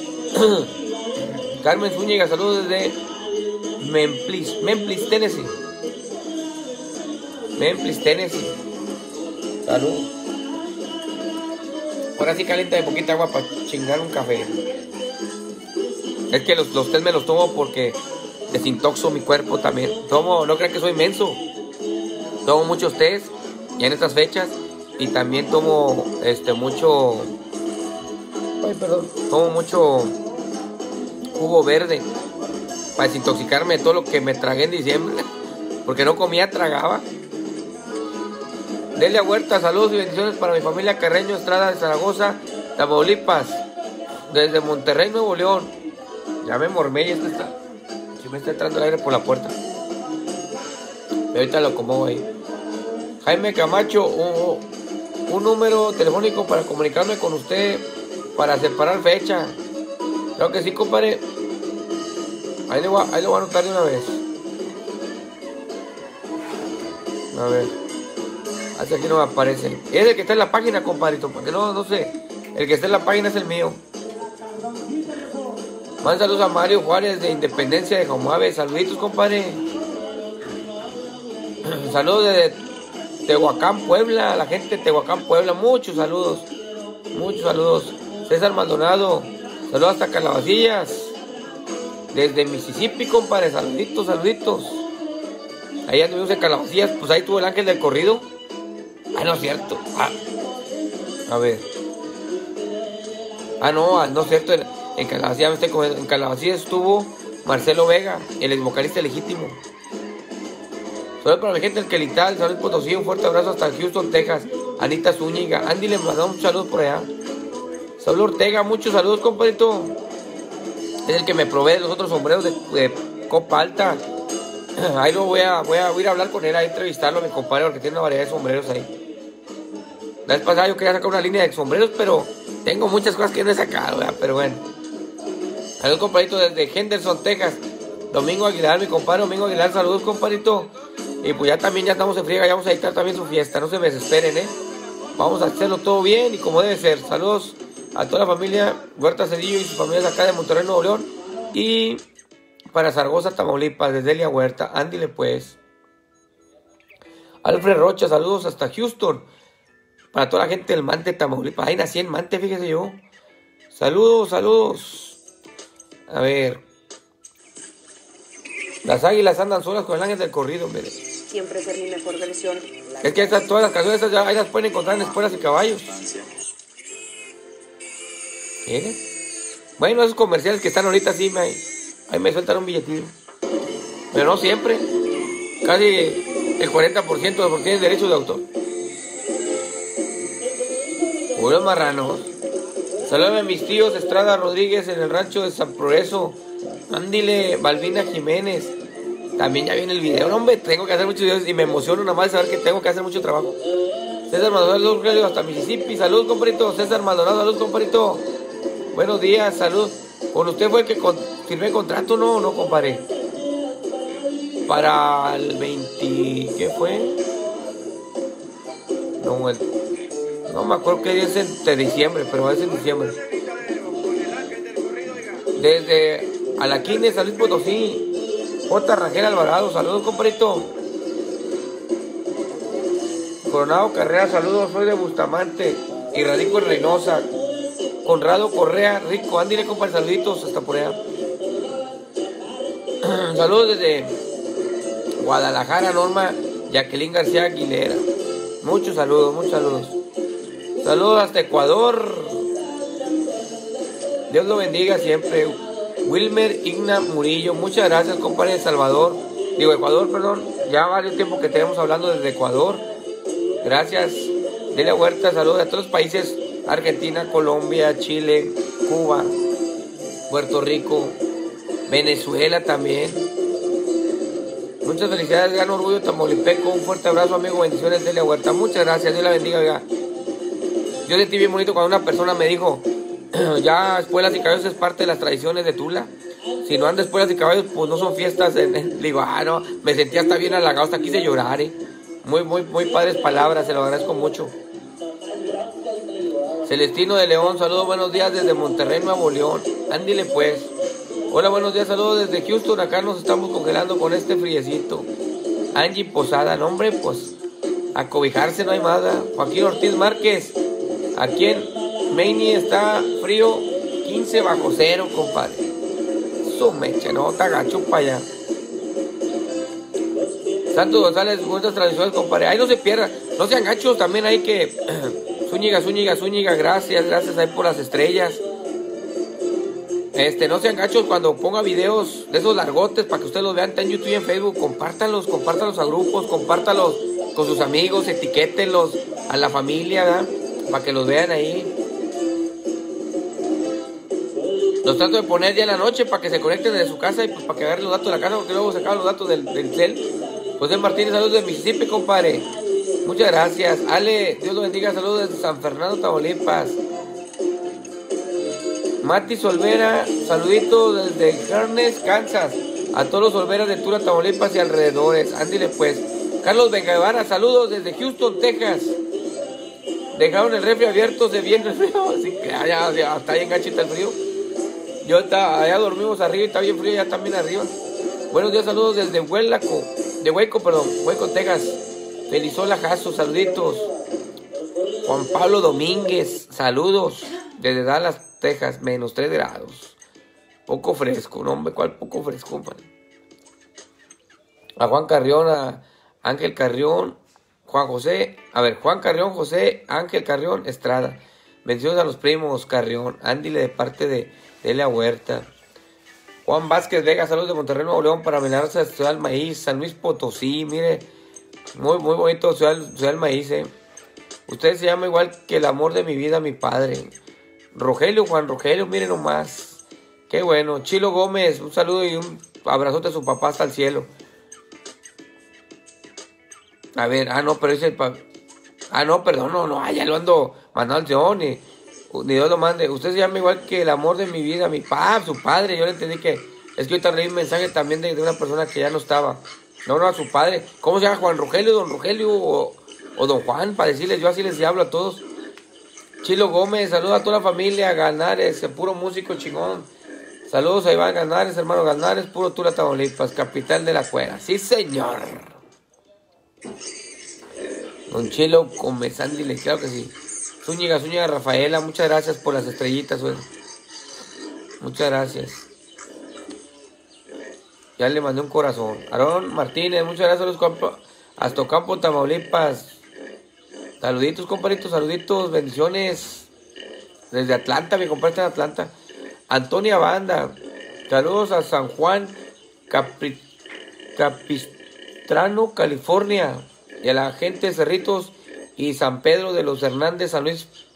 Speaker 1: Carmen Zúñiga, saludos desde Memphis, Tennessee. Memphis, Tennessee. Salud. Ahora sí calienta de poquita agua para chingar un café. Es que los tés me los tomo porque desintoxo mi cuerpo también. No crean que soy menso. Tomo muchos tés ya en estas fechas. Y también tomo mucho. Ay, perdón. Tomo mucho jugo verde para desintoxicarme de todo lo que me tragué en diciembre. Porque no comía, tragaba. Delia Huerta, saludos y bendiciones para mi familia Carreño Estrada de Zaragoza, Tamaulipas, desde Monterrey, Nuevo León. Ya me mormé y si me está entrando el aire por la puerta. Y ahorita lo acomodo ahí. Jaime Camacho, un número telefónico para comunicarme con usted para separar fecha. Creo que sí, compadre. Ahí lo voy a anotar de una vez. A ver. Hasta aquí no me aparece. Es el que está en la página, compadrito. Porque no sé. El que está en la página es el mío. Manda saludos a Mario Juárez de Independencia de Jaumabe. Saluditos, compadre. Saludos de Tehuacán, Puebla. La gente de Tehuacán, Puebla. Muchos saludos. Muchos saludos. César Maldonado. Saludos hasta Calabacillas. Desde Mississippi, compadre. Saluditos, saluditos. Ahí anduvimos en Calabacillas. Pues ahí tuvo el ángel del corrido. Ah, no es cierto. A ver. No es cierto. En Calabacillas estuvo Marcelo Vega, el ex vocalista legítimo. Saludos para la gente del Quelital, San Luis Potosí, un fuerte abrazo hasta Houston, Texas. Anita Zúñiga, Andy le mandó muchos saludos por allá. Saúl Ortega, muchos saludos, compadrito. Es el que me provee los otros sombreros de copa alta. Ahí lo voy a ir a hablar con él, a entrevistarlo a mi compadre, porque tiene una variedad de sombreros ahí. La vez pasada yo quería sacar una línea de sombreros, pero tengo muchas cosas que no he sacado, ¿verdad? Pero bueno. Saludos, compadrito, desde Henderson, Texas. Domingo Aguilar, mi compadre Domingo Aguilar, saludos, compadrito. Y pues ya estamos en friega, ya vamos a dictar también su fiesta, no se me desesperen, Vamos a hacerlo todo bien y como debe ser. Saludos a toda la familia Huerta Cedillo y sus familias acá de Monterrey, Nuevo León. Y para Zaragoza, Tamaulipas, desde Delia Huerta, ándile pues. Alfred Rocha, saludos hasta Houston. Para toda la gente del Mante, Tamaulipas. Ahí nací en Mante, fíjese yo. Saludos, saludos. A ver. Las águilas andan solas con el ángel del corrido, mire.
Speaker 2: Siempre ser mi mejor versión.
Speaker 1: Es que todas las canciones esas ya ahí las pueden encontrar en Espuelas y Caballos. ¿Qué? Bueno, esos comerciales que están ahorita sí, ahí me sueltan un billetillo. Pero no siempre. Casi el 40% de los tienen derechos de autor. Puros marranos. Saludos a mis tíos Estrada Rodríguez en el rancho de San Progreso. Ándile, Balbina Jiménez. También ya viene el video. No, hombre, tengo que hacer muchos videos y me emociono nada más de saber que tengo que hacer mucho trabajo. César Maldonado, saludos hasta Mississippi. Saludos, compadrito. César Maldonado, saludos, compadrito. Buenos días, salud. Con usted fue el que firmé contrato, no, compadre. Para el 20... ¿Qué fue? No me acuerdo qué día es de diciembre, pero es en diciembre. Desde Alaquines, San Luis Potosí. J. Rangel Alvarado, saludos, compadrito. Coronado Carrera, saludos, soy de Bustamante y radico en Reynosa. Conrado Correa, rico, ándale, compadre, saluditos hasta por allá. Saludos desde Guadalajara, Norma Jacqueline García Aguilera. Muchos saludos, muchos saludos. Saludos hasta Ecuador. Dios lo bendiga siempre. Wilmer Igna Murillo, muchas gracias, compadre de Salvador. Digo, Ecuador, perdón. Ya varios tiempo que tenemos hablando desde Ecuador. Gracias. Delia Huerta, saludos a todos los países. Argentina, Colombia, Chile, Cuba, Puerto Rico, Venezuela también. Muchas felicidades, gran orgullo tamaulipeco. Un fuerte abrazo, amigo. Bendiciones, Delia Huerta. Muchas gracias, Dios la bendiga, oiga. Yo sentí bien bonito cuando una persona me dijo, ya espuelas y caballos es parte de las tradiciones de Tula. Si no andan espuelas y caballos, pues no son fiestas. Digo, no, me sentí hasta bien halagado, hasta quise llorar, Muy padres palabras, se lo agradezco mucho. Celestino de León, saludos, buenos días desde Monterrey, Nuevo León. Ándile pues. Hola, buenos días, saludos desde Houston. Acá nos estamos congelando con este friecito. Angie Posada, no hombre, pues a cobijarse no hay más. Joaquín Ortiz Márquez, aquí en Maine está frío, 15 bajo cero, compadre. Su mecha, no, está gacho para allá. Santos González, buenas tradiciones, compadre. Ahí no se pierda, no sean gachos, también hay que... Zúñiga, gracias ahí por las estrellas. No sean gachos cuando ponga videos de esos largotes para que ustedes los vean, está en YouTube y en Facebook. Compártanlos a grupos, compártanlos con sus amigos, etiquétenlos a la familia, ¿verdad? Para que los vean ahí. Los trato de poner ya en la noche para que se conecten desde su casa y pues para que agarren los datos de la casa, porque luego se acaban los datos del cel. José Martínez, saludos de Mississippi, compadre. Muchas gracias. Ale, Dios lo bendiga, saludos desde San Fernando, Tamaulipas. Mati Solvera, saluditos desde Garnes, Kansas. A todos los Solveras de Tula, Tamaulipas y alrededores. Ándile pues. Carlos Vengavara, saludos desde Houston, Texas. Dejaron el refri abierto, se viene el frío. Así que ya está bien gachita el frío. Allá dormimos arriba y está bien frío, ya también arriba. Buenos días, saludos desde Hueco, Texas. Felizola Jasso, saluditos. Juan Pablo Domínguez, saludos desde Dallas, Texas, -3 grados. Poco fresco, no hombre, ¿cuál poco fresco, compadre? A Juan Carrión, a Ángel Carrión, Juan Carrión, José, Ángel Carrión, Estrada. Bendiciones a los primos Carrión, Ándile de parte de Delia Huerta. Juan Vázquez Vega, saludos de Monterrey, Nuevo León, para Menarza, Ciudad del Maíz, San Luis Potosí, mire, muy bonito Ciudad del Maíz, Usted se llama igual que el amor de mi vida, mi padre. Juan Rogelio, mire nomás. Qué bueno. Chilo Gómez, un saludo y un abrazote a su papá hasta el cielo. A ver, pero dice ya lo ando mandando al Señor, ni Dios lo mande. Usted se llama igual que el amor de mi vida, mi papá, su padre. Yo le entendí que es que ahorita leí un mensaje también de una persona que ya no estaba. No, a su padre. ¿Cómo se llama? Juan Rogelio, don Rogelio o don Juan, para decirles, yo así les hablo a todos. Chilo Gómez, saludos a toda la familia Ganares, puro músico chingón. Saludos a Iván Ganares, hermano Ganares, puro Tula, Tamaulipas, capital de la cuera. Sí, señor. Don Chilo Gómez, Ándile, claro que sí. Zúñiga Rafaela, muchas gracias por las estrellitas, güey. Muchas gracias. Ya le mandé un corazón. Aarón Martínez, muchas gracias a los campos. Hasta Campo, Tamaulipas. Saluditos, compadritos, saluditos, bendiciones. Desde Atlanta, mi compadre está en Atlanta. Antonia Banda. Saludos a San Juan Capistrano, California. Y a la gente de Cerritos y San Pedro de los Hernández, San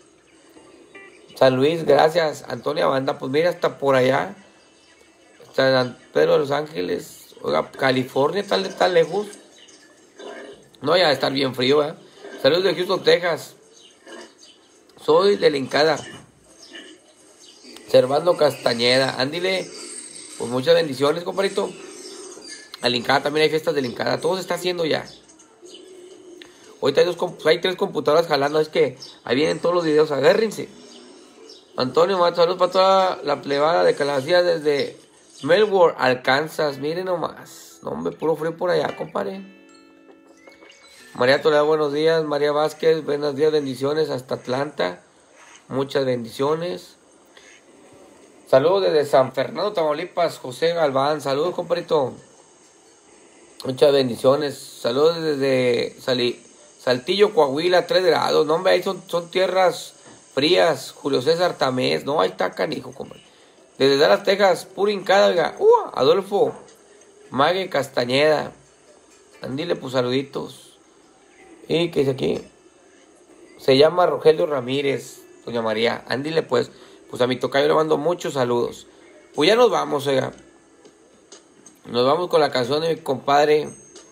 Speaker 1: Luis, gracias. Antonia Banda, pues mira, hasta por allá. San Pedro de los Ángeles. Oiga, California, tan lejos. No, ya va a estar bien frío, ¿eh? Saludos de Houston, Texas. Soy de la Hincada. Servando Castañeda. Ándile. Pues muchas bendiciones, compadrito. A la Hincada también hay fiestas de la Hincada. Todo se está haciendo ya. Ahorita hay 3 computadoras jalando. Es que ahí vienen todos los videos. Agárrense. Antonio, saludos para toda la plebada de Calabacía desde Melbourne, Arkansas. Miren nomás. No, hombre, puro frío por allá, compadre. María Toledo, buenos días. María Vázquez, buenos días, bendiciones hasta Atlanta. Muchas bendiciones. Saludos desde San Fernando, Tamaulipas. José Galván, saludos, compadrito. Muchas bendiciones. Saludos desde Saltillo, Coahuila, 3 grados. No, hombre, ahí son tierras frías. Julio César Tamés. No, ahí está canijo, compadre. Desde Dallas, Texas, pura hincada, oiga. Adolfo Mague Castañeda. Andile, pues saluditos. ¿Y qué dice aquí? Se llama Rogelio Ramírez, doña María. Andile, pues a mi tocayo le mando muchos saludos. Pues ya nos vamos, oiga. Nos vamos con la canción de mi compadre.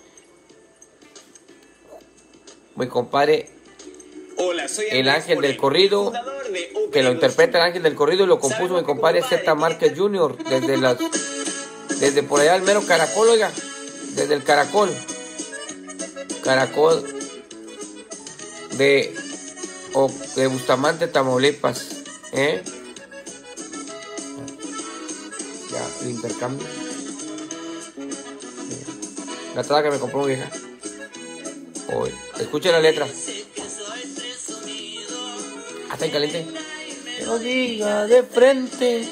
Speaker 3: Hola, soy
Speaker 1: el Ángel del Corrido, que lo interpreta el Ángel del Corrido y lo compuso mi compadre Z. Márquez Jr. desde por allá el mero Caracol, oiga, desde el Caracol de Bustamante, Tamaulipas, ya, el intercambio, la tada que me compró mi vieja. Hoy, escuchen la letra. Está en caliente. Que lo diga de frente.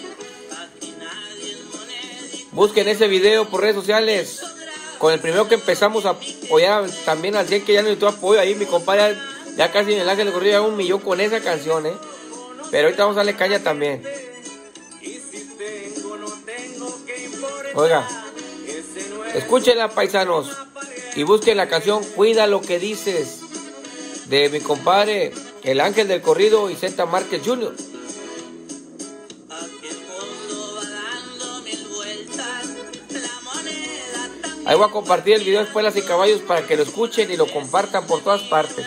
Speaker 1: Busquen ese video por redes sociales. Con el primero que empezamos a apoyar también al 100, que ya necesitó apoyo ahí. Mi compadre ya casi en el Ángel del Corrido ya 1 millón con esa canción, Pero ahorita vamos a darle caña también. Oiga, escúchenla, paisanos. Y busquen la canción Cuida lo que dices, de mi compadre el Ángel del Corrido y Z. Márquez Jr. Ahí voy a compartir el video de Espuelas y Caballos para que lo escuchen y lo compartan por todas partes.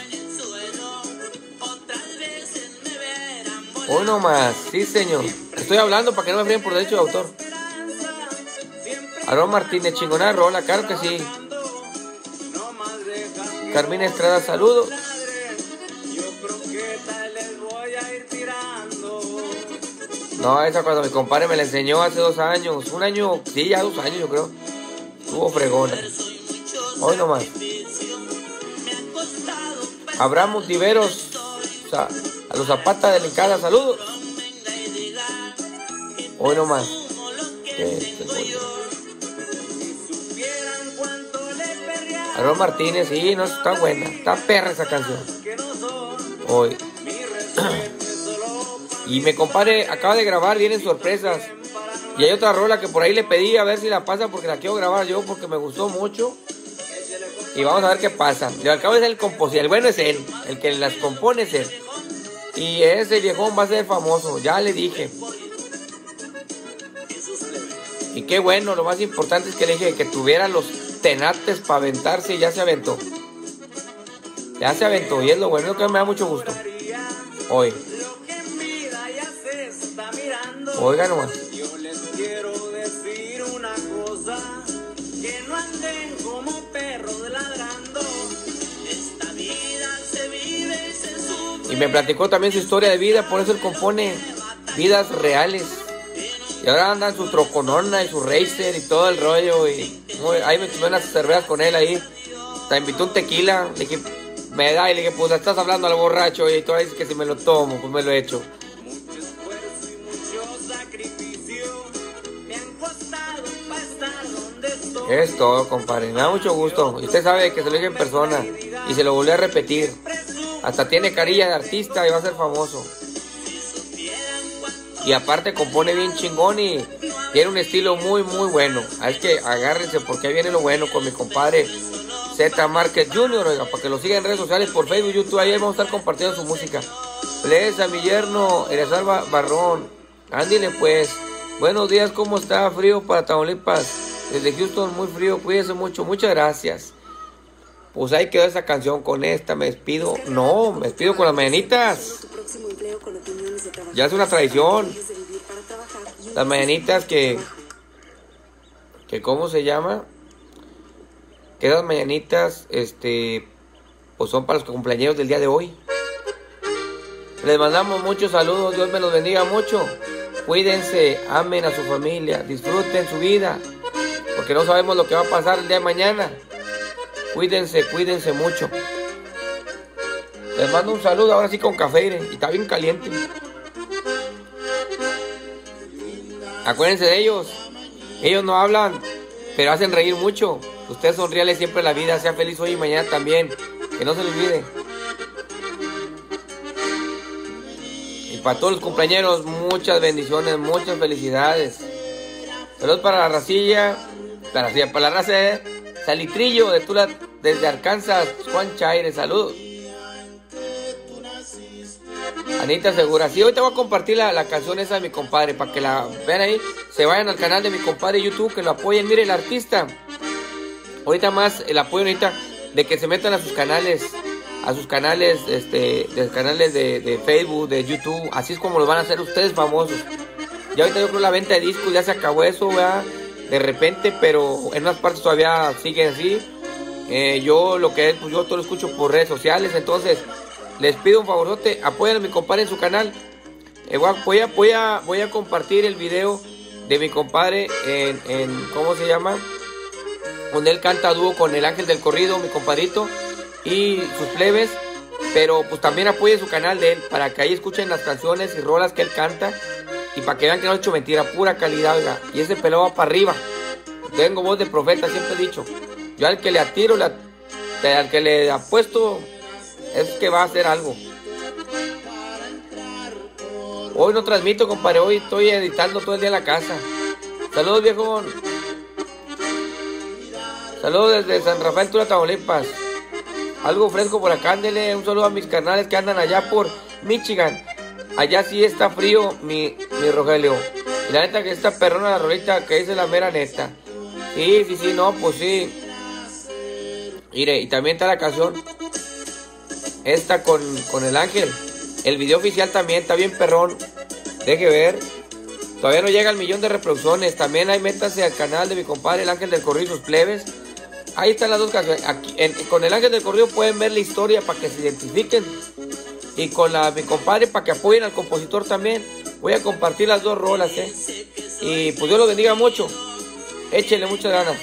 Speaker 1: Hoy nomás, sí señor. Estoy hablando para que no me fríen por derecho de autor. Aarón Martínez, chingonada rola, claro que sí. Carmina Estrada, saludos. No, esa cuando mi compadre me la enseñó hace 2 años. 1 año, sí, ya 2 años yo creo. Estuvo fregona. Hoy nomás. Abraham Multiveros, o sea, a los Zapata de Lincada, saludos. Hoy nomás. Aarón Martínez, sí, no, está buena. Está perra esa canción. Hoy. Y mi compadre acaba de grabar, vienen sorpresas. Y hay otra rola que por ahí le pedí a ver si la pasa porque la quiero grabar yo porque me gustó mucho. Y vamos a ver qué pasa. Yo acabo de ser el compositor, el bueno es él, el que las compone es él. Y ese viejón va a ser famoso, ya le dije. Y qué bueno, lo más importante es que le dije que tuviera los tenates para aventarse y ya se aventó. Ya se aventó y es lo bueno, que me da mucho gusto. Hoy. Oiga nomás.
Speaker 3: Yo les quiero decir una cosa, que no anden como perros ladrando. Esta vida se vive y se sufre.
Speaker 1: Y me platicó también su historia de vida, por eso él compone vidas reales. Y ahora anda en su troconona y su racer y todo el rollo. Y ahí me tomé unas cervezas con él ahí. Te invitó un tequila. Le dije, me da y le dije, pues estás hablando al borracho. Y tú dices que si me lo tomo, pues me lo echo. Es todo, compadre. Me da mucho gusto. Y usted sabe que se lo dije en persona. Y se lo volví a repetir. Hasta tiene carilla de artista y va a ser famoso. Y aparte compone bien chingón y tiene un estilo muy, muy bueno. Es que agárrense porque ahí viene lo bueno con mi compadre Z. Márquez Jr. Oiga, para que lo sigan en redes sociales por Facebook, YouTube. Ahí vamos a estar compartiendo su música. Les a mi yerno, Elezar Barrón. Ándile pues. Buenos días, ¿cómo está? Frío para Tamaulipas. Desde Houston, muy frío. Cuídense mucho. Muchas gracias. Pues ahí quedó esa canción. Con esta me despido. No, me despido con las mañanitas. Ya es una tradición. Las mañanitas que ¿cómo se llama? Que esas mañanitas, pues son para los cumpleaños del día de hoy. Les mandamos muchos saludos. Dios me los bendiga mucho. Cuídense, amen a su familia, disfruten su vida, porque no sabemos lo que va a pasar el día de mañana. Cuídense, cuídense mucho. Les mando un saludo ahora sí con café, y está bien caliente. Acuérdense de ellos. Ellos no hablan, pero hacen reír mucho. Ustedes sonríale siempre la vida, sea feliz hoy y mañana también. Que no se le olvide. Y para todos los compañeros, muchas bendiciones, muchas felicidades. Saludos para la racilla. Para la raza, Salitrillo de Tula, desde Arkansas, Juan Chaire, saludos. Anita Segura, sí, hoy te voy a compartir la canción esa de mi compadre, para que la vean ahí, se vayan al canal de mi compadre YouTube, que lo apoyen. Mire, el artista, ahorita más el apoyo ahorita, de que se metan a sus canales, de Facebook, de YouTube, así es como lo van a hacer ustedes famosos. Ya ahorita yo creo la venta de discos ya se acabó eso, ¿verdad? De repente, pero en unas partes todavía siguen así. Yo lo que es, pues yo todo lo escucho por redes sociales, entonces les pido un favorzote, apoyen a mi compadre en su canal. Voy a compartir el video de mi compadre en ¿cómo se llama? Donde él canta dúo con el Ángel del Corrido, mi compadrito, y sus plebes. Pero pues también apoyen su canal de él, para que ahí escuchen las canciones y rolas que él canta. Y para que vean que no he hecho mentira, pura calidad, oiga. Y ese pelado va para arriba. Tengo voz de profeta, siempre he dicho. Yo al que le atiro, al que le apuesto, es que va a hacer algo. Hoy no transmito, compadre. Hoy estoy editando todo el día en la casa. Saludos, viejón. Saludos desde San Rafael, Tula, Tamaulipas. Algo fresco por acá, ándele. Un saludo a mis carnales que andan allá por Michigan. Allá sí está frío, mi Rogelio. Y la neta que esta perrona la rolita que dice la mera neta. Sí, no, pues sí. Mire, y también está la canción esta con el Ángel. El video oficial también está bien perrón. Deje ver. Todavía no llega al 1,000,000 de reproducciones. También ahí métanse al canal de mi compadre, el Ángel del Corrido y sus plebes. Ahí están las dos canciones. Aquí, con el Ángel del Corrido pueden ver la historia para que se identifiquen. Y con mi compadre para que apoyen al compositor también. Voy a compartir las dos rolas, Y pues Dios lo bendiga mucho. Échenle muchas ganas.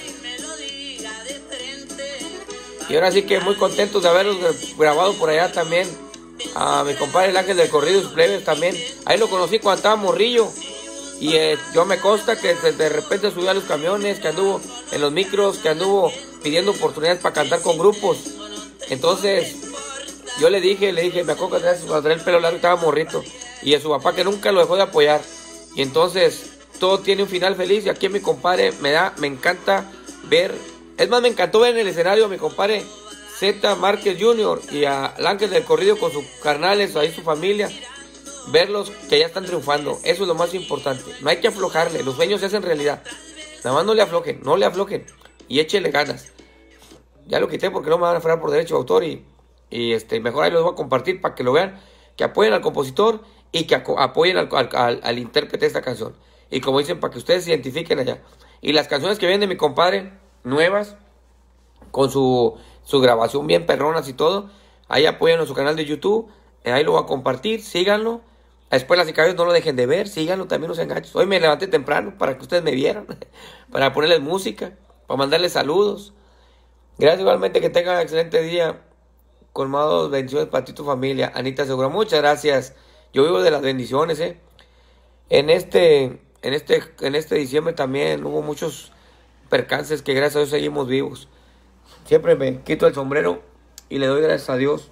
Speaker 1: Y ahora sí que muy contentos de haberlos grabado por allá también. A mi compadre el Ángel del Corrido y sus plebes también. Ahí lo conocí cuando estaba morrillo. Y yo me consta que de repente subió a los camiones, que anduvo en los micros, que anduvo pidiendo oportunidades para cantar con grupos. Entonces yo le dije, me acuerdo que traía el pelo largo y estaba morrito. Y a su papá que nunca lo dejó de apoyar. Y entonces todo tiene un final feliz. Y aquí a mi compadre me encanta ver. Es más, me encantó ver en el escenario a mi compadre Z Márquez Jr. y al Ángel del Corrido con sus carnales, ahí su familia. Verlos que ya están triunfando. Eso es lo más importante. No hay que aflojarle. Los sueños se hacen realidad. Nada más no le aflojen. Y échenle ganas. Ya lo quité porque no me van a frenar por derecho de autor. Y mejor ahí los voy a compartir para que lo vean. Que apoyen al compositor y que apoyen al intérprete de esta canción. Y como dicen, para que ustedes se identifiquen allá. Y las canciones que vienen de mi compadre, nuevas, con su grabación bien perronas y todo, ahí apoyen a su canal de YouTube. Ahí lo voy a compartir, síganlo. Después las Sicarios no lo dejen de ver, síganlo, también los enganchos. Hoy me levanté temprano para que ustedes me vieran, para ponerles música, para mandarles saludos. Gracias igualmente, que tengan un excelente día. Colmados, bendiciones para ti y tu familia. Anita Segura, muchas gracias. Yo vivo de las bendiciones, En este diciembre también hubo muchos percances que gracias a Dios seguimos vivos. Siempre me quito el sombrero y le doy gracias a Dios.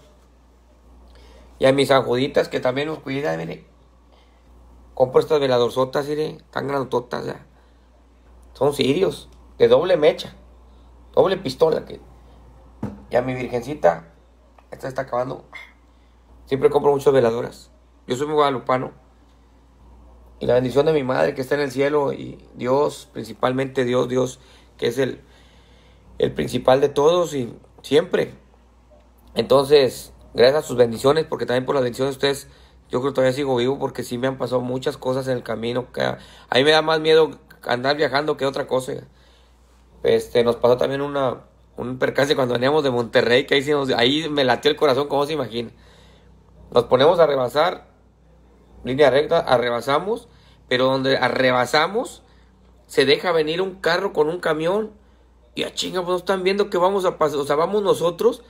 Speaker 1: Y a mis anjuditas que también nos cuidan, mire. Compro estas veladorzotas, mire, tan grandototas ya. Son cirios, de doble mecha, doble pistola. Y a mi virgencita, esta está acabando. Siempre compro muchas veladoras. Yo soy muy guadalupano. Y la bendición de mi madre que está en el cielo. Y Dios, principalmente Dios, que es el principal de todos. Y siempre. Entonces, gracias a sus bendiciones, porque también por las bendiciones de ustedes, yo creo que todavía sigo vivo, porque sí me han pasado muchas cosas en el camino. Que a mí me da más miedo andar viajando que otra cosa. Nos pasó también un percance cuando veníamos de Monterrey, que ahí me latió el corazón, como se imagina. Nos ponemos a rebasar, línea recta, arrebasamos, pero donde arrebasamos, se deja venir un carro con un camión, y a chinga, pues no están viendo que vamos a pasar, o sea, vamos nosotros,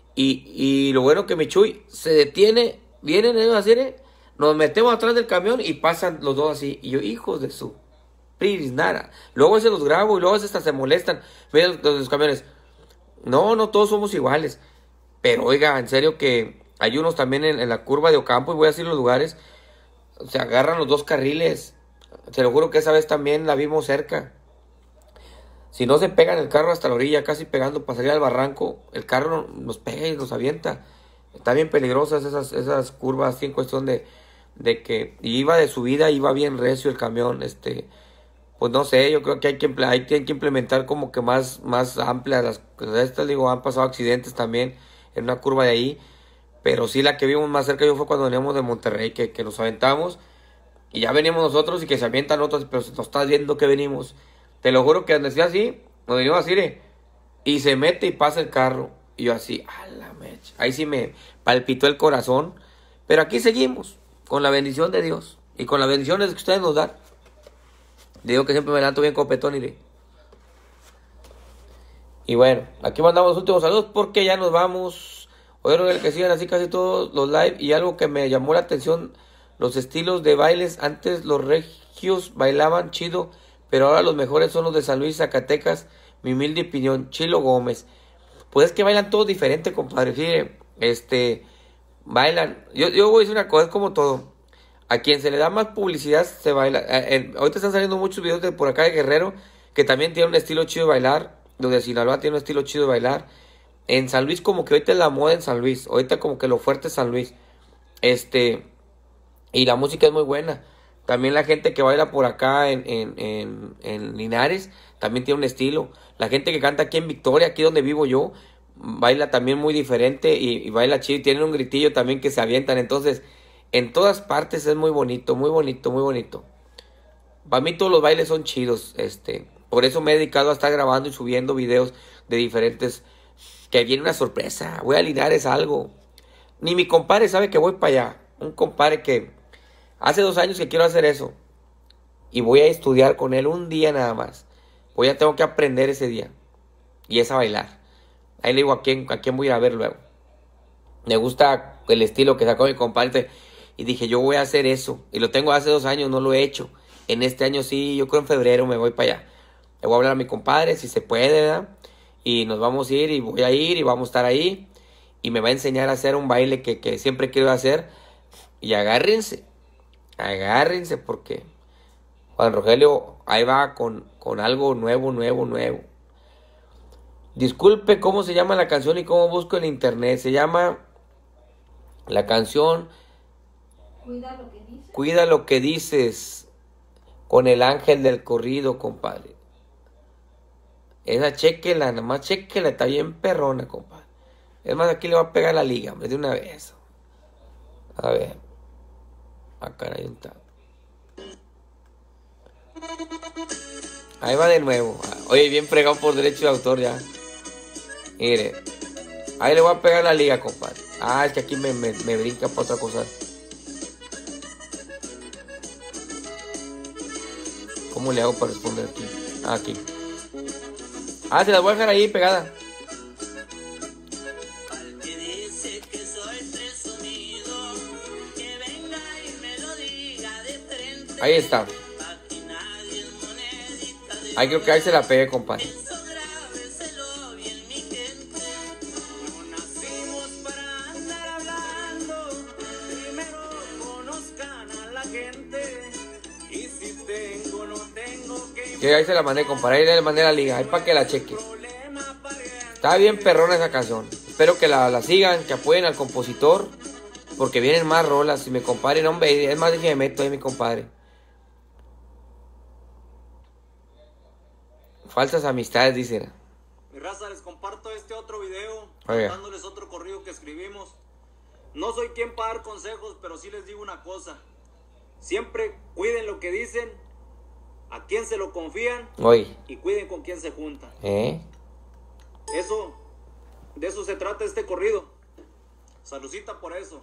Speaker 1: y lo bueno que mi Chuy se detiene, vienen ellos así, nos metemos atrás del camión y pasan los dos así, y yo, hijos de su priris, nada. Luego se los grabo y luego hasta se molestan, ven los camiones. No, todos somos iguales. Pero oiga, en serio que hay unos también en la curva de Ocampo, y voy a decir los lugares, se agarran los dos carriles. Te lo juro que esa vez también la vimos cerca. Si no se pega en el carro hasta la orilla, casi pegando para salir al barranco, el carro nos pega y nos avienta. Están bien peligrosas esas curvas, así en cuestión de que iba de subida, iba bien recio el camión. Pues no sé, yo creo que hay que implementar como que más amplias las estas. Digo, han pasado accidentes también en una curva de ahí. Pero sí, la que vimos más cerca yo fue cuando veníamos de Monterrey, que nos aventamos. Y ya venimos nosotros y que se avientan otros, pero se nos está viendo que venimos. Te lo juro que donde decía así, nos venimos así, y se mete y pasa el carro. Y yo así, a la mecha. Ahí sí me palpitó el corazón. Pero aquí seguimos, con la bendición de Dios. Y con las bendiciones que ustedes nos dan. Digo que siempre me levanto bien copetón, y bueno, aquí mandamos los últimos saludos porque ya nos vamos. Oyeron que sigan así casi todos los live. Y algo que me llamó la atención, los estilos de bailes. Antes los regios bailaban chido, pero ahora los mejores son los de San Luis, Zacatecas. Mi humilde opinión, Chilo Gómez. Pues es que bailan todos diferente, compadre. Fíjate, bailan. Yo voy a decir una cosa, es como todo. A quien se le da más publicidad se baila. Ahorita están saliendo muchos videos de por acá de Guerrero, que también tiene un estilo chido de bailar. Los de Sinaloa tienen un estilo chido de bailar. En San Luis como que ahorita es la moda en San Luis. Ahorita como que lo fuerte es San Luis. Y la música es muy buena. También la gente que baila por acá en Linares también tiene un estilo. La gente que canta aquí en Victoria, aquí donde vivo yo, baila también muy diferente y baila chido. Y tienen un gritillo también que se avientan. Entonces, en todas partes es muy bonito, muy bonito, muy bonito. Para mí todos los bailes son chidos. Por eso me he dedicado a estar grabando y subiendo videos de diferentes. Que viene una sorpresa. Voy a Linares algo. Ni mi compadre sabe que voy para allá. Un compadre que hace 2 años que quiero hacer eso. Y voy a estudiar con él un día nada más. Tengo que aprender ese día. Y es a bailar. Ahí le digo a quién voy a ir a ver luego. Me gusta el estilo que sacó mi compadre. Y dije, yo voy a hacer eso. Y lo tengo hace 2 años, no lo he hecho. En este año sí, yo creo en febrero me voy para allá. Le voy a hablar a mi compadre si se puede, ¿verdad? Y nos vamos a ir y voy a ir y vamos a estar ahí. Y me va a enseñar a hacer un baile que siempre quiero hacer. Y agárrense porque Juan Rogelio ahí va con algo nuevo. Disculpe, ¿cómo se llama la canción y cómo busco en internet? Se llama la canción Cuida lo que dices, con el ángel del corrido, compadre. Esa chequela, nada más chequela, está bien perrona, compadre. Es más, aquí le voy a pegar la liga, de una vez. A ver. Acá hay un tab. Ahí va de nuevo. Oye, bien fregado por derecho de autor ya. Mire. Ahí le voy a pegar la liga, compadre. Es que aquí me brinca para otra cosa. ¿Cómo le hago para responder aquí? Aquí. Se las voy a dejar ahí pegada. Ahí está. Ahí creo que ahí se la pegué, compadre. Que ahí se la mandé, compadre. Ahí le mandé la liga. Ahí para que la cheque. Está bien perrona esa canción. Espero que la sigan, que apoyen al compositor. Porque vienen más rolas. Si me compadre, no, hombre, es más de que me meto ahí, mi compadre. Falsas amistades, dicen.
Speaker 3: Mi raza, les comparto este otro video, contándoles otro corrido que escribimos. No soy quien para dar consejos, pero sí les digo una cosa. Siempre cuiden lo que dicen, a quién se lo confían. Y cuiden con quién se juntan. De eso se trata este corrido. Saludcita por eso.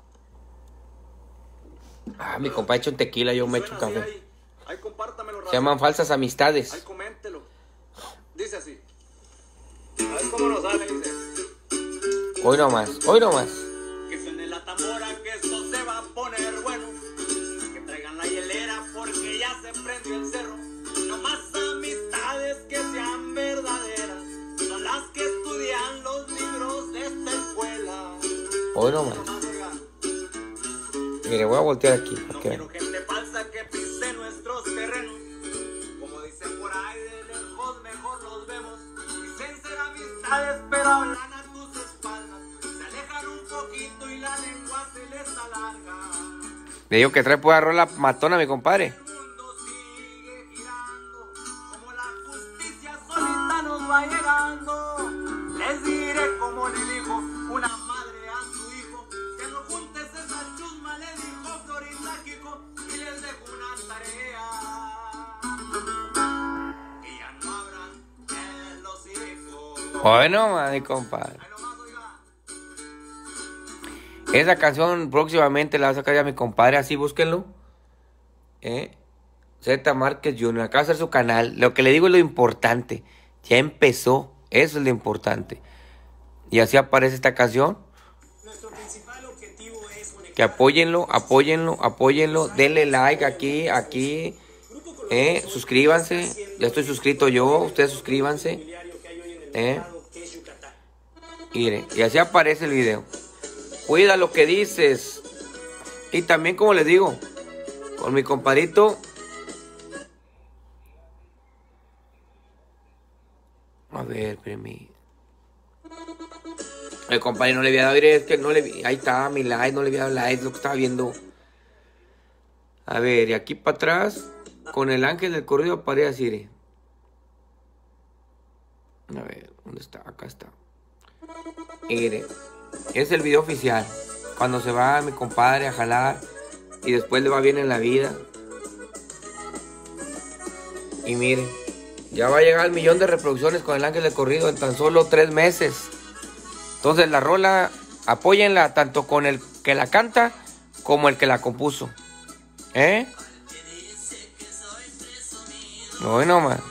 Speaker 1: Mi compa ha hecho un tequila, yo me echo un café.
Speaker 3: Ahí compártamelo, raza.
Speaker 1: Se llaman falsas amistades.
Speaker 3: Ahí coméntelo. Dice así. A ver cómo nos sale, dice.
Speaker 1: Hoy nomás.
Speaker 3: Que suene la tambora, que esto se va a poner bueno. Que traigan la hielera porque ya se prendió el cerro. No más amistades que sean verdaderas. Son las que estudian los libros de esta escuela.
Speaker 1: Hoy nomás. Mire, voy a voltear aquí.
Speaker 3: No quiero gente falsa que pise nuestros terrenos. Como dicen por ahí, de lejos mejor los vemos. Dicen ser amistades, pero hablan a tus espaldas. Se alejan un poquito y la lengua se les alarga.
Speaker 1: Le digo que trae pura rola matona, mi compadre.
Speaker 3: El mundo sigue girando. Como la justicia solita nos va llegando. Les diré como le dijo una madre a su hijo. Que no juntes esa chusma, le dijo Florinda Kiko. Y les dejo una tarea. Que ya no habrán en los hijos.
Speaker 1: Bueno, mi compadre.
Speaker 3: Ahí nomás, oiga.
Speaker 1: Esa canción próximamente la va a sacar ya mi compadre, así búsquenlo. Z Márquez Jr. Acaba de hacer su canal. Lo que le digo es lo importante. Ya empezó. Eso es lo importante. Y así aparece esta canción.
Speaker 3: Nuestro principal objetivo es
Speaker 1: que apóyenlo. Denle like aquí. Suscríbanse. Ya estoy suscrito yo. Ustedes suscríbanse. Miren, y así aparece el video. Cuida lo que dices. Y también, como les digo, con mi compadrito. A ver, primi. El compadre no le había dado, es que no le. Ahí está mi like, no le había dado like, es lo que estaba viendo. A ver, y aquí para atrás, con el ángel del corrido aparece así. A ver, ¿dónde está? Acá está. Mire, es el video oficial. Cuando se va mi compadre a jalar y después le va bien en la vida. Y miren, ya va a llegar al 1,000,000 de reproducciones con el ángel del corrido en tan solo 3 meses. Entonces la rola, apóyenla tanto con el que la canta como el que la compuso. No, nomás.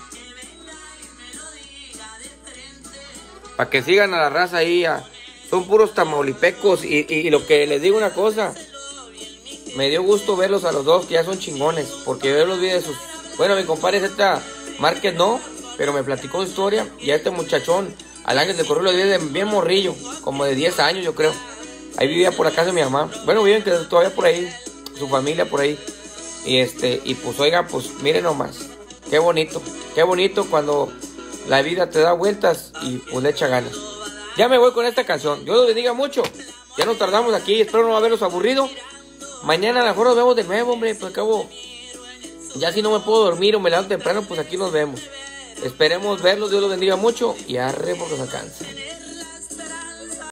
Speaker 1: Para que sigan a la raza ahí. Son puros tamaulipecos. Y lo que les digo una cosa. Me dio gusto verlos a los dos, que ya son chingones. Porque yo los vi de sus... Bueno, mi compadre Z Márquez no, pero me platicó su historia. Y a este muchachón, al ángel del correo, lo vi de bien morrillo. Como de 10 años, yo creo. Ahí vivía por la casa de mi mamá. Bueno, viven que todavía por ahí. Su familia por ahí. Y pues, oiga, pues miren nomás. Qué bonito cuando la vida te da vueltas y pues le echa ganas. Ya me voy con esta canción. Dios los bendiga mucho. Ya no tardamos aquí. Espero no haberlos aburrido. Mañana a lo mejor nos vemos de nuevo, hombre. Pues acabo. Ya si no me puedo dormir o me levanto temprano, pues aquí nos vemos. Esperemos verlos. Dios los bendiga mucho. Y arre porque nos alcanza.